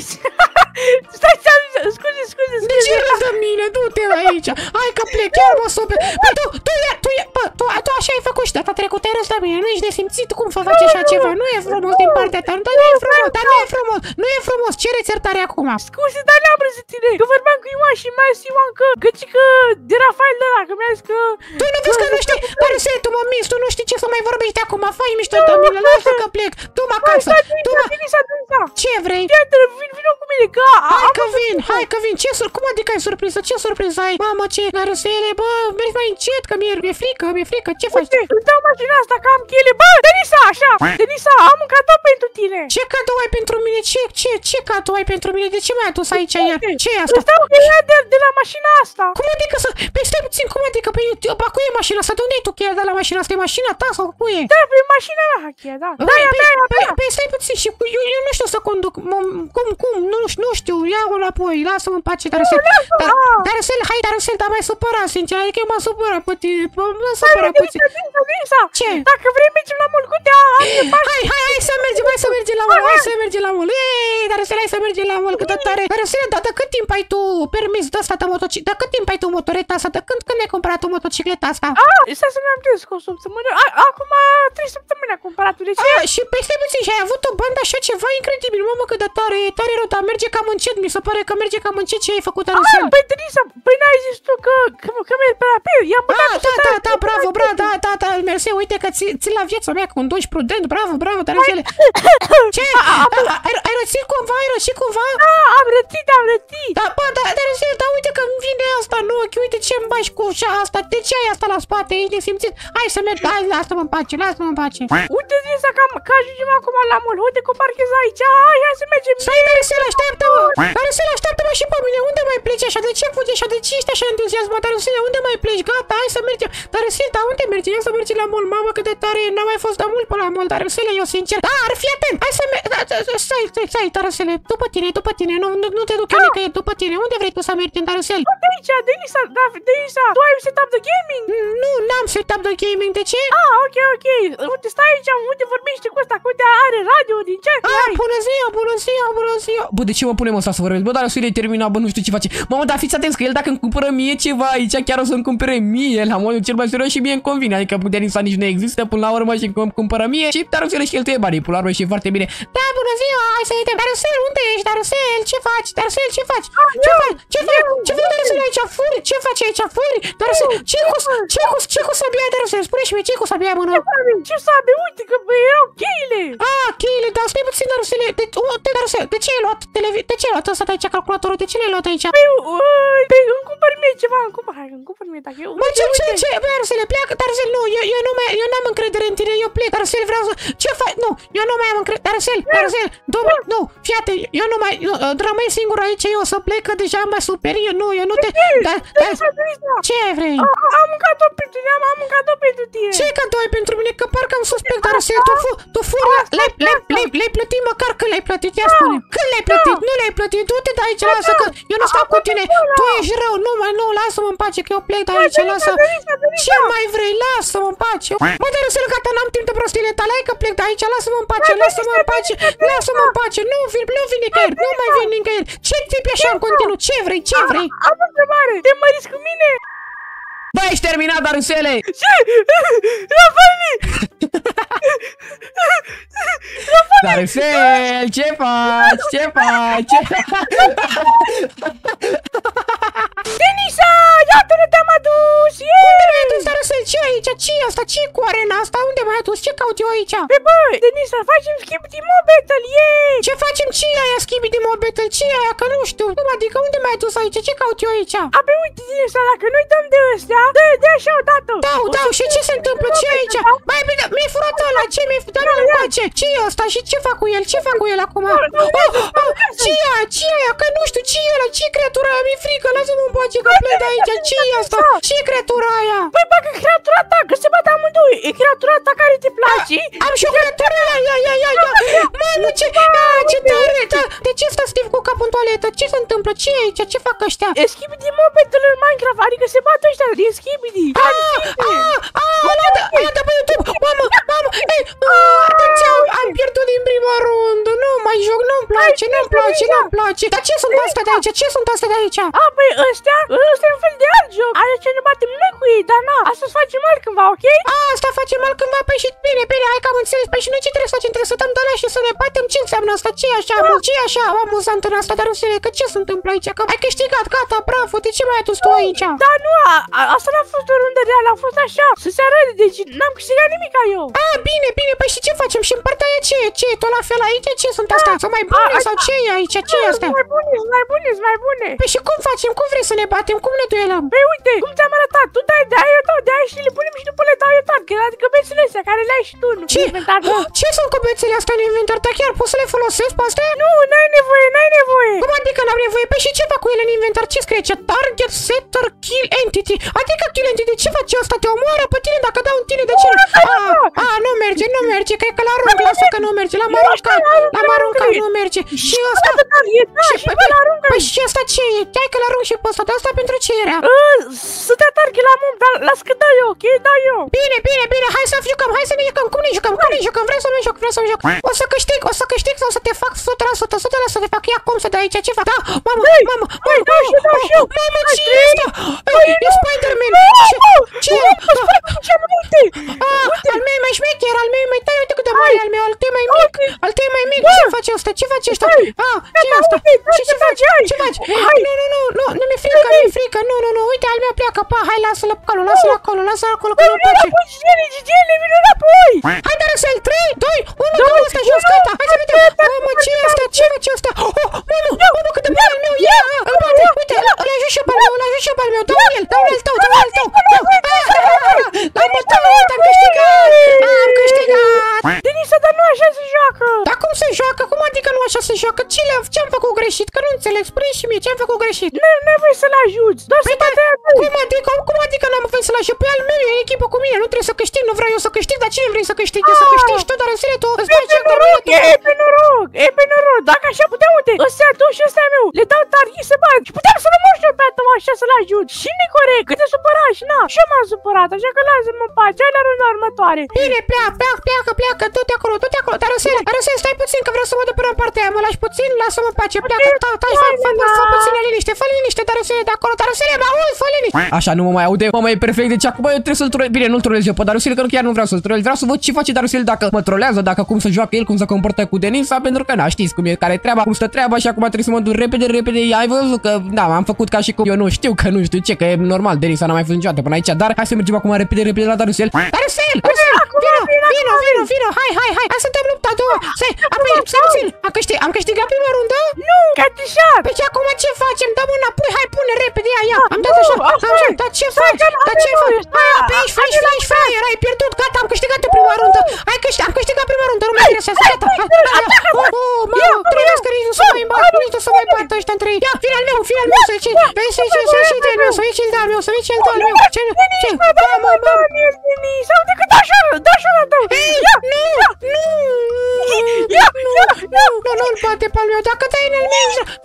stai, scuze. De ce râzi de mine? Du-te aici. Hai că plec, chiar mă super. Păi tu așa ai făcut și data trecută ai râs de mine. Nu ești de simțit, cum faci așa ceva? Nu e frumos din partea ta. Nu e frumos. Cereți iertare acum. Scuze, dar n-am râs de tine. Că vorbeam cu Ioan și mi-a zis Ioan că de Rafael ăla, că mi-a zis că... Tu nu vezi că nu știi? Darusel, tu mă minți, tu nu știi ce să mai vorbești de acum. Fai mișto de mine, lasă că plec. Du-mă acasă. Denisa. Ce vrei? Vino cu mine, că... Hai că vin. Cum adică ai surpriză? Ce surpriză ai? Mamă, ce? Darusele, bă, mergi mai încet, că mi-e frică. Ce faci? Uite, îți dau mașina asta, că am chele. Bă, Denisa, așa. Denisa, am un cadou pentru tine. Ce cadou ai pentru mine? Ce cadou ai pentru mine? De ce m-ai adus aici iar? Ce e asta? Îți dau cheia de la mașina asta. Cum adică să... Păi stai puțin, cum adică? Păi, cu e mașina asta? De unde ai tu cheia de la mașina asta? E mașina ta sau cu e? Da, pe mașina mea, cheia, da. Păi stai puțin și eu nu știu să conduc. Cum? Nu știu. Ia-o înapoi. Lasă-mă în pace, Darusel. Darusel, dar mai supărat, sincer. Adică eu m-am supărat pe tine. M-am supărat puțin. Denisa. Ce? Dacă vrei, mergem la mult cu te. Hai să mergem la mult. Ei, Darusel, hai să mergem la mult, cât de tare. Darusel, dar de cât timp ai tu permis de asta de motocicletă? De cât timp ai tu motoreta asta? De când ai cumpărat tu motocicleta asta? Stai să mi-am trezit cu o săptămână. Acum 3 săptămâni am cumpărat. De ce? Și stai puțin, și ai avut o bandă așa ceva incredibil. Mamă, cât de tare rău, dar merge cam încet. Mi se pare că merge cam încet ce ai făcut, Darusel. Păi, Denisa, păi n-ai zis tu că mergi pe rapid. I-am băgat da, bravo, da, mersi, uite că ții la viața mea, conduci prudent, bravo, Darusel. Ce? Ai rățit cumva? Da, am rățit. Da, bă, Darusel, dar uite că îmi vine asta în ochi, uite ce-mi bași cu ușa asta, de ce ai asta la spate, ești nesimțit? Hai să merg, lasă-mă în pace. Uite, Denisa, că ajungem acum la mult, uite că parchez aici, hai să mergem. Stai, Darusel, așteaptă-mă și pe mine, unde mai pleci așa, de ce fugi așa, de ce ești așa entuziasmat, Darusel, unde mai pleci, gata, hai să mergem. Darusel, dar unde mergi? Ia să mergem la mall, mamă, cât de tare, n-am mai fost de mult pe la mall, Darusel, eu sincer. Da, ar fi atent, hai să mergi, stai, Darusel, după tine, nu te duc eu nicăieri, după tine, unde vrei tu să mergi, Darusel? Aici, Denisa, tu ai un setup de gaming? Nu, am setup de gaming, de ce? Ah, ok. Uite, stai aici, uite, vorbește cu ăsta, uite, are radio din ce? Bună ziua. Bă, de ce mă punem ăsta să vorbesc? Bă, dar Darusele e terminat, bă, nu știu ce face. Mamă, dar fiți atenți că el dacă îmi cumpără mie ceva aici, chiar o să-mi cumpere mie, la modul cel mai serios și mie îmi convine. Adică puterea sa nici nu există până la urmă și îmi cumpără mie și Darusele și cheltuie banii, până la urmă și e foarte bine. Da, bună ziua, hai să vedem. Darusel, unde ești, Darusel? Ce faci? Darusel, ce faci? Ce faci, Darusel, aici? Furi? Ce faci aici? Furi? Darusel, ce cu sabia, Darusel? Spune și mie, ce cu sabia, mă, nu? Ce sabie? Uite că erau cheile. Cheile, dar stai puțin, Darusele. Darusel, de ce ai luat ăsta de aici, calculatorul? De ce l-ai luat aici? Păi, îmi cumpăr mie ceva, îmi cumpăr mie dacă eu... Bă, ce? Băi, Darusele, pleacă, Darusel, nu, eu n-am încredere în tine, eu plec, Darusel, vreau să... Ce faci? Nu, eu nu mai am încredere, Darusel, domnule, nu, fii atent, eu nu mai, rămâi singur aici, eu o să plec, că deja am mai superior, eu nu te... Ce vrei? Am un cadou pentru tine, am un cadou pentru tine. Ce cadou ai pentru mine? Că parcă am suspect, Darusel, tu furi, le-ai plătit măcar când le-ai plătit, ia spune. Când le-ai plătit? Nu le-ai plătit, du-te de aici, lasă că eu nu stau cu tine, tu ești rău, nu, lasă-mă în pace, că eu plec de aici, lasă. Ce mai vrei? Lasă-mă în pace. Bă, Darusel, gata, n-am timp de prostile tale, hai că plec de aici, lasă-mă în pace, nu vin nicăieri, nu mai vin nicăieri. Ce tipi așa în continuu? Ce vrei? Am o întrebare, te măriți cu mine? Bă, ești terminat, Darusele! Ce? Rafani! Darusel, ce faci? Denisa, iată-ne te-am adus! Unde m-ai adus, Darusel? Ce aici? Ce e asta? Ce e cu arena asta? Unde m-ai adus? Ce caut eu aici? Pe bă, Denisa, facem schimb de Mob Battle, yay! Ce facem? Ce e aia schimbi de Mob Battle? Ce e aia? Că nu știu. Adică unde m-ai adus aici? Ce caut eu aici? Pe uite, Denisa, dacă noi dăm de ăstea, dă așa odată! Da, și ce se întâmplă? Ce e aici? Mai bine, mi-ai furat ăla, ce mi-ai furat? Nu-l încoace! Ce e ăsta? Și ce fac cu el? Ce fac cu el acum? Ce e aia? Că nu știu, ce e ăla? Ce e creatura aia? Mi-e frică, lasă-mă în pace, că plec de aici. Ce e asta? Ce e creatura aia? Păi bă, că creatura ta, că se bate amândoi. E creatura ta care te place? Am și o creatură aia, ia. Mamă, ce tare! De ce stă Steve cu capul în toaletă? Ce se întâmplă? Ce e aici? Ce fac ăștia? E Skibidi Mob Battle în Minecraft, adică se bat ăștia din Skibidi. Ăla de pe YouTube! Mamă! Deci am pierdut din prima rundă! Nu mai joc, nu-mi place! Dar ce sunt astea de aici? Păi ăsta e un fel de alt joc. Are ce ne batem noi cu ei, dar na, asta facem altcândva, ok? Asta facem altcândva, păi și bine, hai că am înțeles. Păi și noi ce trebuie să facem? Trebuie să dăm de alea și să ne batem? Ce înseamnă asta? Ce e așa amuzant în asta? Dar nu că ce se întâmplă aici? Că ai câștigat, gata, bravo, de ce m-ai adus tu aici? Da, nu, asta n-a fost o rundă reală, a fost așa, să se arăte, deci n-am câștigat nimic eu. Bine, păi și ce facem? Și în partea aia ce e? Ce e? Tot la fel aici? Ce sunt astea? Sunt mai bune sau ce e aici? Ce e astea? Mai bune. Păi și cum facem? Cum vrei să ne batem? Cum ne duelăm? Păi uite, cum ți-am arătat, tu dai de aia, eu dau de aia și le punem și după le dau eu tot, că adică bețele astea care le ai și tu, nu? Ce? Ce sunt cu bețele astea în inventar? Dar chiar poți să le folosesc pe astea? Nu, n-ai nevoie. Cum adică n-am nevoie? Păi și ce fac cu ele în inventar? Ce scrie aici? Target setter kill entity. Adică kill entity, ce face asta? Te omoară pe tine dacă dau în tine, de ce? Nu merge, cred că l-arunc, lasă că nu merge. L-am aruncat, nu merge. Și asta? Păi și asta ce e? Hai că l-arunc și pe ăsta, dar asta pentru ce era? Să te atarghi la mob, dar las că dau eu, ok? Dau eu. Bine, hai să jucăm, hai să ne jucăm. Cum ne jucăm? Vreau să mă joc. O să câștig sau să te fac 100% să te fac. Ia cum să dai aici, ce fac? Da, mamă. Mamă, ce e asta? E Spider-Man. Ce e? Al meu e mai șmecher, al meu e mai tare, uite cât de mare al meu, al tău e mai mic. Ce face ăsta? Ce face ăsta? Ce e asta? Ce faci? Nu mi-e frică, nu, uite, al meu pleacă, hai, lasă-l acolo, că nu-mi place. Vino înapoi! Hai, Darusel, 3, 2, 1, dă ăsta jos, gata, hai să vedem. Mamă, ce e asta? Ce face ăsta? Mamă, cât de bun al meu, ia, îl bate, uite, îl ajut și pe al meu, dă-mi el tău. L-am bătut, am câștigat. Denisa, dar nu așa se joacă. Dar cum se joacă? Cum adică nu așa se joacă? Ce-am făcut greșit? Că nu înțeleg, spune și mie, ce-am făcut greșit? Nu ai voie să-l ajuți, doar să bate. Cum adică n-am voie să-l ajut? Păi al meu e echipă cu mine, nu trebuie să câștig, nu vreau eu să câștig, dar cine vrei să câștige? Să câștigi tu, dar Răsule, tu îți bagi joc de mine. E pe noroc, dacă așa puteam, uite, ăstea tu și ăstea meu, le dau tari, se bat și puteam să-l omor și eu pe atât așa să-l ajut. Și necorect, că te supăra și na, și eu m-am supărat, așa că lasă-mă în pace, hai la runda următoare. Bine, pleacă, du-te acolo, dar Răsule, stai puțin, că vreau să mă duc până în partea aia, mă lași puțin, lasă-mă în pace, pleacă, fă puțin liniște, fă liniște, dar Răsule, de acolo, dar Răsule, mă auzi, fă liniște. Așa, nu mă mai aude, mă mai e perfect, deci acum eu trebuie să-l trolez. Bine, nu-l trolez eu pe Darusel, că chiar nu vreau să-l trolez, vreau să văd ce face Darusel, dacă mă trolează, dacă cum să joacă el, cum să comportă cu Denisa, pentru că na, știți cum e, care treaba, cum stă treaba și acum trebuie să mă duc repede, ai văzut că, da, am făcut ca și cum eu nu știu că nu știu ce, că e normal, Denisa n-a mai fost niciodată până aici, dar hai să mergem acum repede la Darusel. Darusel, vino, hai, suntem lupta a doua, stai puțin, am câștigat prima rundă? Nu, Catișat! Păi și acum ce facem? Dăm înapoi, hai, pune repede, ia, am dat așa, dar ce faci? Pe aici, fraier, ai pierdut, gata, am câștigat prima rundă, am câștigat prima rundă, nu mă interesează, gata, mamă, trebuie că nici nu se mai bată ăștia între ei, ia, vine al meu, să vezi și de-al meu, nu-l bate pe al meu, dacă dai în al meu, nu,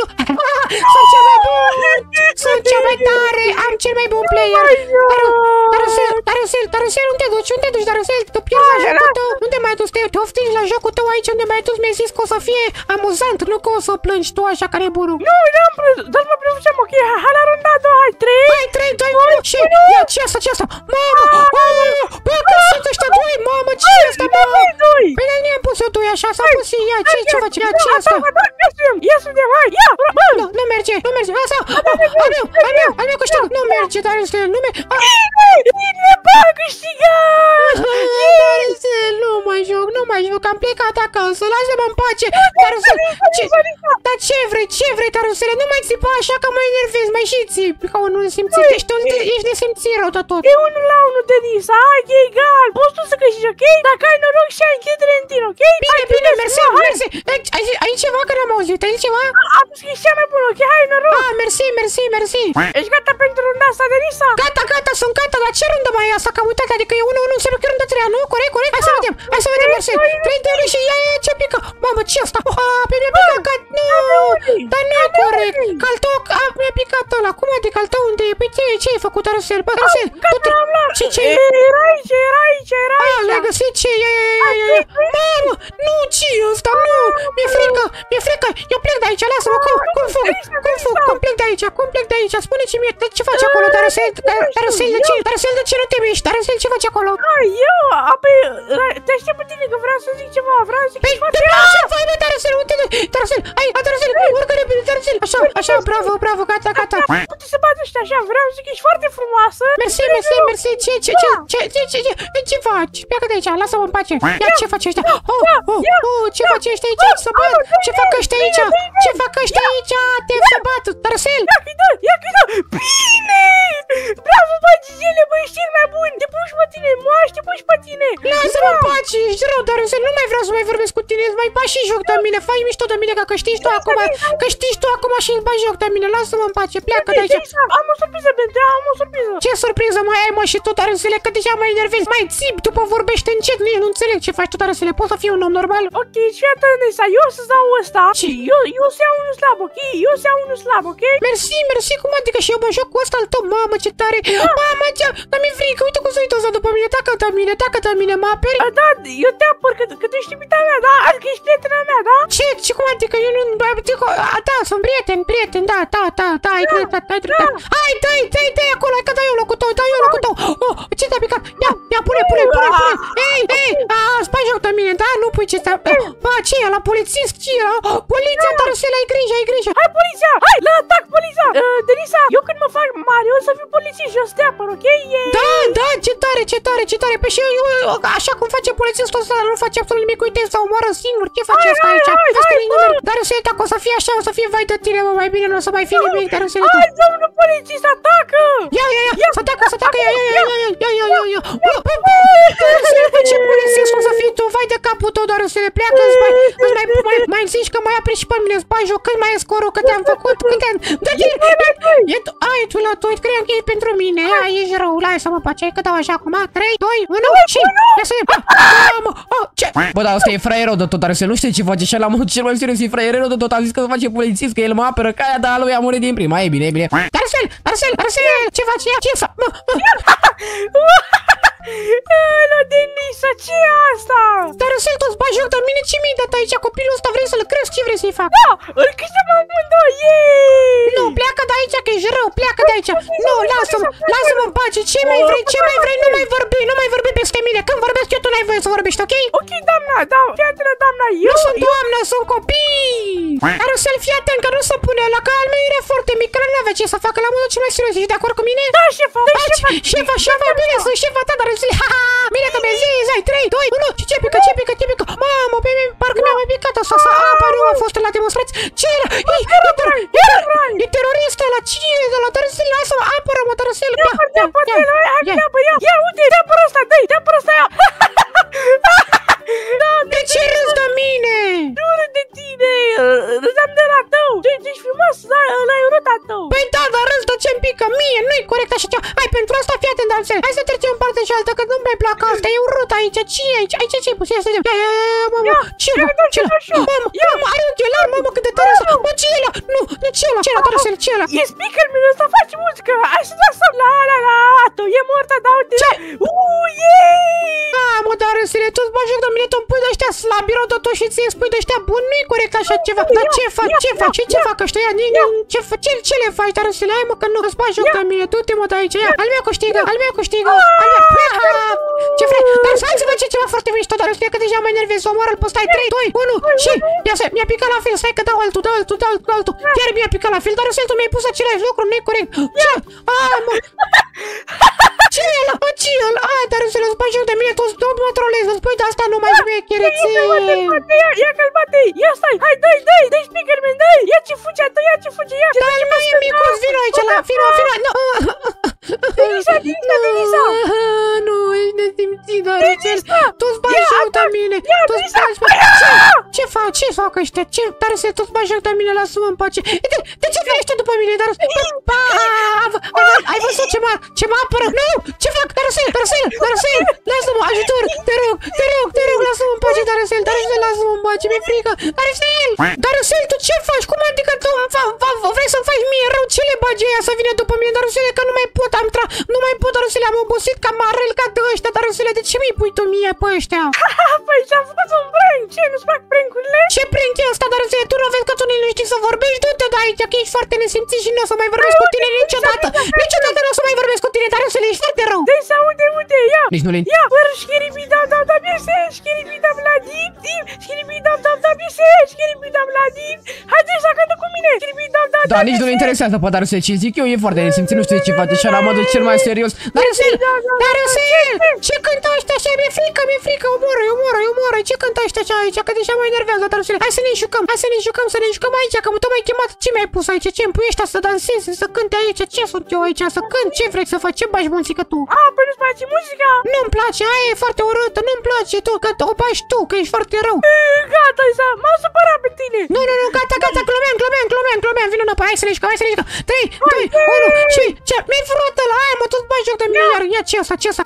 sunt cel mai tare, am cel mai bun player, Darusel, unde te duci, Darusel, tu pierzi la jocul tău, unde mai dus, te oftingi la jocul tău aici, unde mai dus, mi-ai zis că o să fie amuzant, nu că o să plângi tu așa care e bunul. Nu, n-am plâns, doar mă prefăceam, ok, hai la runda a doua, hai, 3, 2, 1, și ia, ce asta, mamă, bă, cum sunt ăștia doi, mamă, ce e asta, mamă? Păi dar nu i-am pus eu doi așa, s-a pus ea, ce faci, ia, ce e asta? Ia suntem, hai, ia, Nu merge, asta, al meu câștig, nu merge, Darusel, nu merge, bine, bă, câștigat! Darusel, nu mai joc, am plecat acasă, lasă-mă în pace, Darusel, dar ce vrei, Darusel, nu mai țipa așa că mă enervezi, mai și țipi, ca unul nesimțit, ești nesimțit rău de tot. E 1-1, Denisa, hai, e egal, poți tu să câștigi, ok? Dacă ai noroc și ai încredere în tine, ok? Bine, mersi, ai ceva că n-am auzit, ai ceva? Am scris cea mai bună, ok? Hai, noroc! Mersi. Ești gata pentru runda asta, Denisa? Gata, sunt gata, dar ce rundă mai e asta? Că am uitat, adică e 1-1, înseamnă că e runda 3, nu? Corect? Hai să vedem, Marcel. 3-2 și ia, ce pică? Mamă, ce asta? Pe mine pică, nu! Dar nu e corect. Caltău, mi-a picat ăla. Cum adică caltău unde e? Păi ce ai făcut, Darusel? Bă, Darusel, ce? Era aici. L-ai găsit? Ce e? Mamă, nu, ce e ăsta? Nu! Mi-e frică. Eu plec de aici, lasă-mă, cum plec de aici? Spune-mi mie, ce faci acolo, Darusel? Darusel, de ce nu te miști? Darusel, ce faci acolo? Eu, te aștept pe tine că vreau să zic ceva, Păi, ce faci, bă, Darusel? Darusel, urcă repede, Darusel. Așa, bravo, gata. Puteți să bată ăștia așa, vreau să zic că ești foarte frumoasă. Mersi, ce faci? Pleacă de aici, lasă-mă în pace. Ia, ce faci ăștia? Ce faci ăștia aici? Să bat? Ce fac ăștia aici? Te bat, Darusel. Ia că-i dă! Bine! Bravo, bă, Gigele, bă, ești cel mai bun! Te puși pe tine, te puși pe tine! Lasă-mă în pace, ești rău, Darusel, nu mai vreau să mai vorbesc cu tine, îți mai bagi și joc de mine, fai mișto de mine, că știi tu acum și îți bagi joc de mine, lasă-mă în pace, pleacă de aici. Am o surpriză pentru tine, am o surpriză. Ce surpriză mai ai, mă, și tu, Darusel, că deja mă enervezi, mai țipi, după vorbește încet, nu înțeleg ce faci tu, Darusel, poți să fii un om normal? Ok, și atât, Nesa, eu o să-ți dau ăsta și eu să iau unul slab, ok? Mersi, cum adică și eu mă joc cu ăsta al tău, mamă, ce tare, mamă, dar mi-e frică, uite cum se uită ăsta după mine, tacă de mine, mă aperi? Da, eu te apăr, că tu ești iubita mea, da? Adică ești prietena mea, da? Ce, cum adică, eu nu, da, sunt prieten, da, ai dreptate. Hai, dă-i acolo, hai că dau eu locul tău, ce te-a picat? Ia, pune. Ei, spai joc de mine, da? Nu pui ce te-a... Bă, ce e, la polițist, ce e? Poliția, Darusel, ai grijă. Hai, poliția, hai, la atac, poliția! Denisa, eu când mă fac mare, o să fiu polițist și o să te apăr, ok? Da, ce tare, păi și eu, așa cum face polițistul ăsta, nu face absolut nimic, uite, să omoară singur, ce face asta aici? Darusel, dacă o să fie așa, o să fie vai de tine, mă, mai bine nu o să mai fie nimic, Darusel. Hai, domnul polițist, atacă! Ia, să atacă, ia, ia. Ce bunăsesc o să fii tu, vai de capul tău, dar să le pleacă, mai zici că mai apreși și pe mine, îți bagi joc, cât mai e scorul, că te-am făcut, cât te-am... Ai, tu la tu, cred că e pentru mine, ești rău, lasă-mă pe aceea, că dau așa acum, 3, 2, 1 și... Ce? Bă, dar ăsta e fraierul de tot, dar să nu știe ce face așa la modul cel mai serios, e fraierul de tot, a zis că face polițist, că el mă apără ca aia, dar lui a murit din prima, e bine, e bine. Darcel, ce faci ea? Ce fac? Alo, Denisa, ce e asta? Darcel, tu-ți bagi joc de mine, ce mi-ai dat aici? Copilul ăsta vrei să-l cresc, ce vrei să-i fac? Da, îl câștigăm amândoi, yeee! Nu, pleacă de aici, că ești rău, pleacă de aici. Nu, lasă-mă în pace, ce mai vrei, nu mai vorbi peste mine. Când vorbesc eu, tu n-ai voie să vorbești, ok? Ok, doamna, da, fii atentă, doamna, eu... Nu sunt doamnă, sunt copii! Darcel, fii atent, că nu se pune ăla, că al meu era foarte mic, că nu avea ce să facă la modul cel mai serios. Ești de acord cu mine? Da, șefa, șefa, bine, sunt șefa ta, Darcel, bine că mi-ai zis, ai 3, 2, 1, și ce pică? Mamă, pe mine, parcă mi-a mai picat asta, apa nu a fost la demonstrați. Ce era? E terorist ăla, cine e de la Darcel? Lasă-mă, apără-mă, Darcel, ia, uite, apără ăsta, apără ăsta, ia! De ce râzi de mine? Nu râd de tine, râdeam de la tău, ești frumos, ăla e urât a tău. Păi da, dar râzi de ce-mi pică mie, nu-i corect așa ceva. Hai, pentru asta fii atent, Darcel, hai să trecem în partea cealaltă, că nu-mi mai plac asta, e urât aici, ce-i aici? Aici ce-i pus? Ia să vedem, mamă, mamă, are ochelari, mamă, cât de tare asta, mă, ce e ăla? Nu, ce e ăla, Darcel, ce e ăla? E speaker-ul meu, ăsta face muzică, hai să lăsăm, la, tu e mortă, da, uite, Mă, Darcel, tu-ți bagi joc de mine, tu-mi pui de-ăștia slabi rău de tot și ți-i spui de-ăștia buni, nu-i corect așa ceva. Dar ce fac ăștia? Ce le faci, Darcel? Hai mă, că nu îți bagi joc de mine, du-te mă de aici, ia, al meu câștigă. Ce vrei? Dar hai să facem ceva foarte mișto, Darcel, că deja mă enervez, să omoară-l pe ăsta, 3, 2, 1 și... Ia să, mi-a picat la fel, stai că dau altul. Chiar mi-a picat la fel, Darcel, tu mi-ai pus același lucru, nu-i corect. Ce? Ce e ăla? Ce e ăla? Darcel, îți bagi joc de mine, tu mă trolezi, îți spui de asta numai șmecherețe. Ia calmate-i, ia stai, hai, dă-i speaker-man, dă-i, ia ce fuge, ia. Dar al meu e micuț, vino aici, vino, Denisa. Nu, ești nesimțit, Darcel, tu-ți bagi joc de mine, ce fac ăștia, Darcel, tu-ți bagi joc de mine, lasă-mă în pace. De ce vii ăștia după mine, Darcel? Ai văzut ce mă apără? Nu, ce fac, Darcel, lasă-mă, ajutor, te rog, lasă-mă în pace, Darcel, lasă-mă în pace, mi-e frică, Darcel, tu ce faci, cum adică tu vrei să-mi faci mie rău, ce le bagi aia să vină după mine, Darcel, că nu mai pot, Darcel, am obosit ca marel ca de ăștia, Darcel, de ce mi-i pui tu mie pe ăștia? Păi ți-am făcut un prank, ce, nu-ți fac prank-urile? Ce prank e ăsta, Darcel, tu nu vezi că tu nu știi să vorbești, du-te de aici, că ești foarte nesimțit și nu o să mai vorbesc cu tine niciodată nu o să mai vorbesc cu tine, Darcel, ești foarte rău. Denisa, uite, ia. Nici nu le... Ia, șchiribidam, șchiribidam la dim, șchiribidam, șchiribidam la dim. Hai, Denisa, cântă cu mine, șchiribidam, Da, nici nu-l interesează pe Darcel, ce zic eu, e foarte nesimțit, nu știu ce face așa la modul cel mai serios. Darcel, ce cântă ăștia așa, mi-e frică, omoră, ce cântă ăștia așa aici, că deja mă enervează, Darcel. Hai să ne jucăm aici, că tu m-ai chemat, ce mi-ai pus aici, ce-mi pui ăștia să danseze, să cânte aici, ce sunt eu aici, să cânt, ce vrei să faci, ce bagi munțică tu? Păi nu-ți place muzica? Nu-mi place, aia e foarte urâtă, nu-mi place tu, că o bagi tu, că ești foarte rău. Gata, Isa, m-am supărat pe tine. Nu, gata, glumeam, vină înapoi, hai să ne jucăm, 3, 2, 1 și ce? Mi-ai furat ăla, aia, mă, tot bagi joc de mine, iar, ia, ce asta? Ce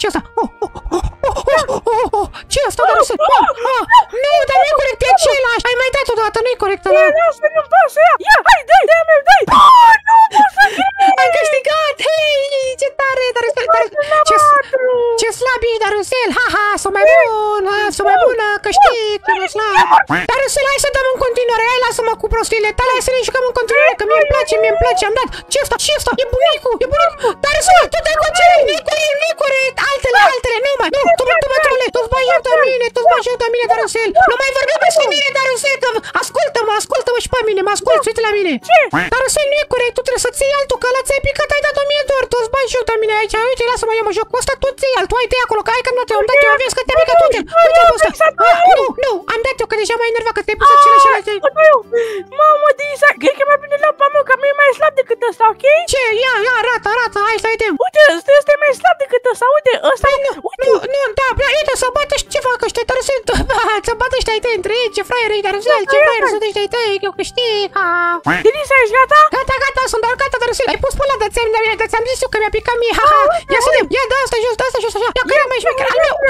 asta, Darcel? Nu, dar nu-i corect, e același, ai mai dat odată, nu-i corect ăla. Lasă, nu-mi pasă, ia, hai, dă-i, nu, am câștigat, hei, ce tare, Darcel, ce slab ești, Darcel, sunt mai bună, că știi că mă slab. Darcel, hai să dăm în continuare, hai, lasă-mă cu prostiile tale, hai să ne jucăm în continuare, că mie-mi place, am dat. Ce asta, e bunicul, Darcel, tu dai cu acele, nu-i corect, altele, nu, tu mă trole, tu-ți bagi joc de mine, tu-ți bagi joc de mine, Darusel. Nu mai vorbim despre mine, Darusel, că ascultă-mă și pe mine, mă asculti, uite la mine. Ce? Darusel, nu e corect, tu trebuie să-ți iei altul, că ăla ți-ai picat, ai dat 1000 de ori, tu-ți bagi joc de mine aici, uite, lasă-mă, eu mă joc cu ăsta, tu ți-ai altul, hai de acolo, că hai că nu te-am dat eu, vezi că te-a picat, uite pe ăsta. Nu, am dat eu, că deja m-ai enervat, că te-ai pus același. Mamă, Denisa, cred că mai bine la meu, că mi-e mai slab decât ăsta, ok? Ce? Ia, arată, hai să vedem. Uite, ăsta e mai slab decât ăsta, uite, ăsta e... Nu, da, uite, să bată și ce fac ăștia, Darusel, să bată ăștia ai tăi între ei, ce fraier e, Darusel, ce fraier sunt ăștia ai tăi, eu câștig. Denisa, ești gata? Gata, sunt doar gata, Darusel, ai pus pe ăla, dar ți-am zis eu că mi-a picat mie, ia să vedem, ia, da asta jos, așa, ia că eu mai șmecher, al meu.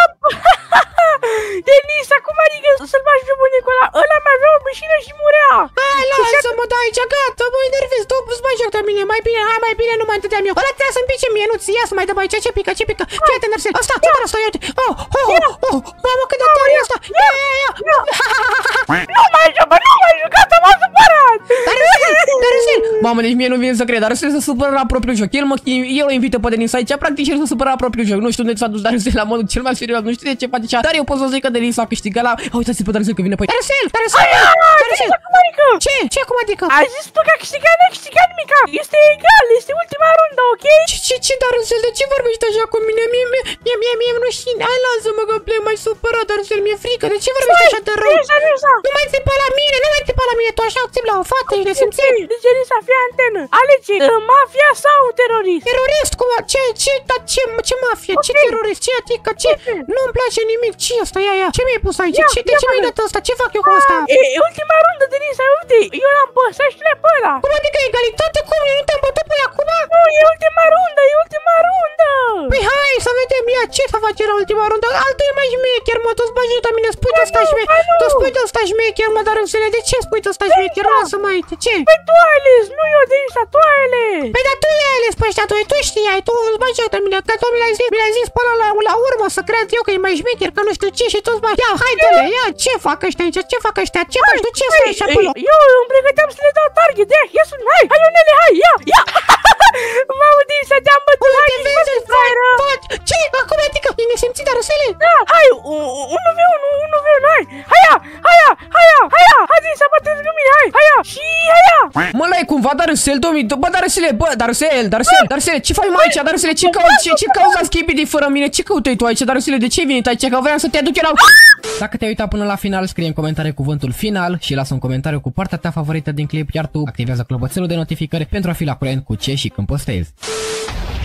Denisa, cum adică să-l bagi pe bunicul ăla? Ăla mai avea o mașină și murea. Hai, lasă-mă, da, aici, gata, mă enervez, tu îți bagi joc de mine, mai bine nu mai întâlneam eu. Ăla trebuia să-mi pice mie, nu ți ia să mai dăm aici, ce pică. Fii atent, Darusel, ăsta, iute. Mamă, cât de tare e ăsta. Ia. Nu mai juca, m-a supărat. Darusel. Mamă, deci mie nu vine să cred, Darusel se supără la propriul joc. El o invită pe Denisa aici, practic și el se supără la propriul joc. Nu știu unde s-a dus Darusel la modul cel mai serios, nu știu de ce face așa. Dar eu pot să zic că Denisa a câștigat la... Uitați-l pe Darusel că vine pe aici. Darusel. Cum adică? Ce cum adică? Ai zis tu că a câștigat, n-ai câștigat nimica. Este egal, este ultima rundă, ok? Ce, Darusel, de ce vorbești așa cu mine? Mie nu știu. Hai, lasă-mă că plec mai supărat, Darusel, mi-e frică. De ce vorbești așa de rău? Nu mai țipa la mine, tu așa țipi la o fată, ești nesimțit. Deci, Denisa, fii antenă. Alege, mafia sau terorist? Terorist? Ce mafia? Ce terorist? Ce adică? Ce? Nu-mi place nimic. Ce e asta? Ia. Ce mi-ai pus aici? De ce mi-ai dat asta? Ce fac eu cu asta? E ultima rundă, Denisa, uite, eu l-am păsat și le-a pe ăla. Cum adică egalitate? Cum? Eu nu te-am bătut pe ea acum? Nu, e ultima rundă. Păi hai să vedem, ia, ce să face la ultima rundă? Altul e mai șmecher, mă, tu-ți bagi la mine, spui de ăsta șmecher. Tu spui de ăsta șmecher, mă, dar înțeleg, de ce spui de ăsta șmecher? Lasă-mă aici, ce? Păi tu ai ales, nu eu, Denisa, tu ai ales. Păi dar tu i-ai ales pe ăștia, tu știai, tu îți bagi la mine, că tu mi-ai zis până la urmă să cred eu că e mai șmecher, că nu știu ce și tu-ți bagi. Ia, hai, dă-le, ia, ce fac ăștia aici, ce faci tu, ce să ieși acolo? Eu îmi pregăteam să le dau target, ia sunt, hai, Ionele, hai, ia. Mamă, Denisa, te-am bătut, hai, ce? Acum adică, e nesimțit, Darusele? Da, hai, 1v1, hai, Denisa, bate-ți cu mine, hai, și haia. Mă, l-ai cumva, Darusel, Darusele, ce faci mai aici, Darusele, ce cauza Skibidi fără mine, ce căutai tu aici, Darusele, de ce ai venit aici, că vreau să te aduc eu la... Dacă te-ai uitat până la final, scrie în comentarii cuvântul final și lasă un comentariu cu partea ta favorită din clip, iar tu activează clopoțelul de notificări pentru a fi la curent cu ce și când postezi.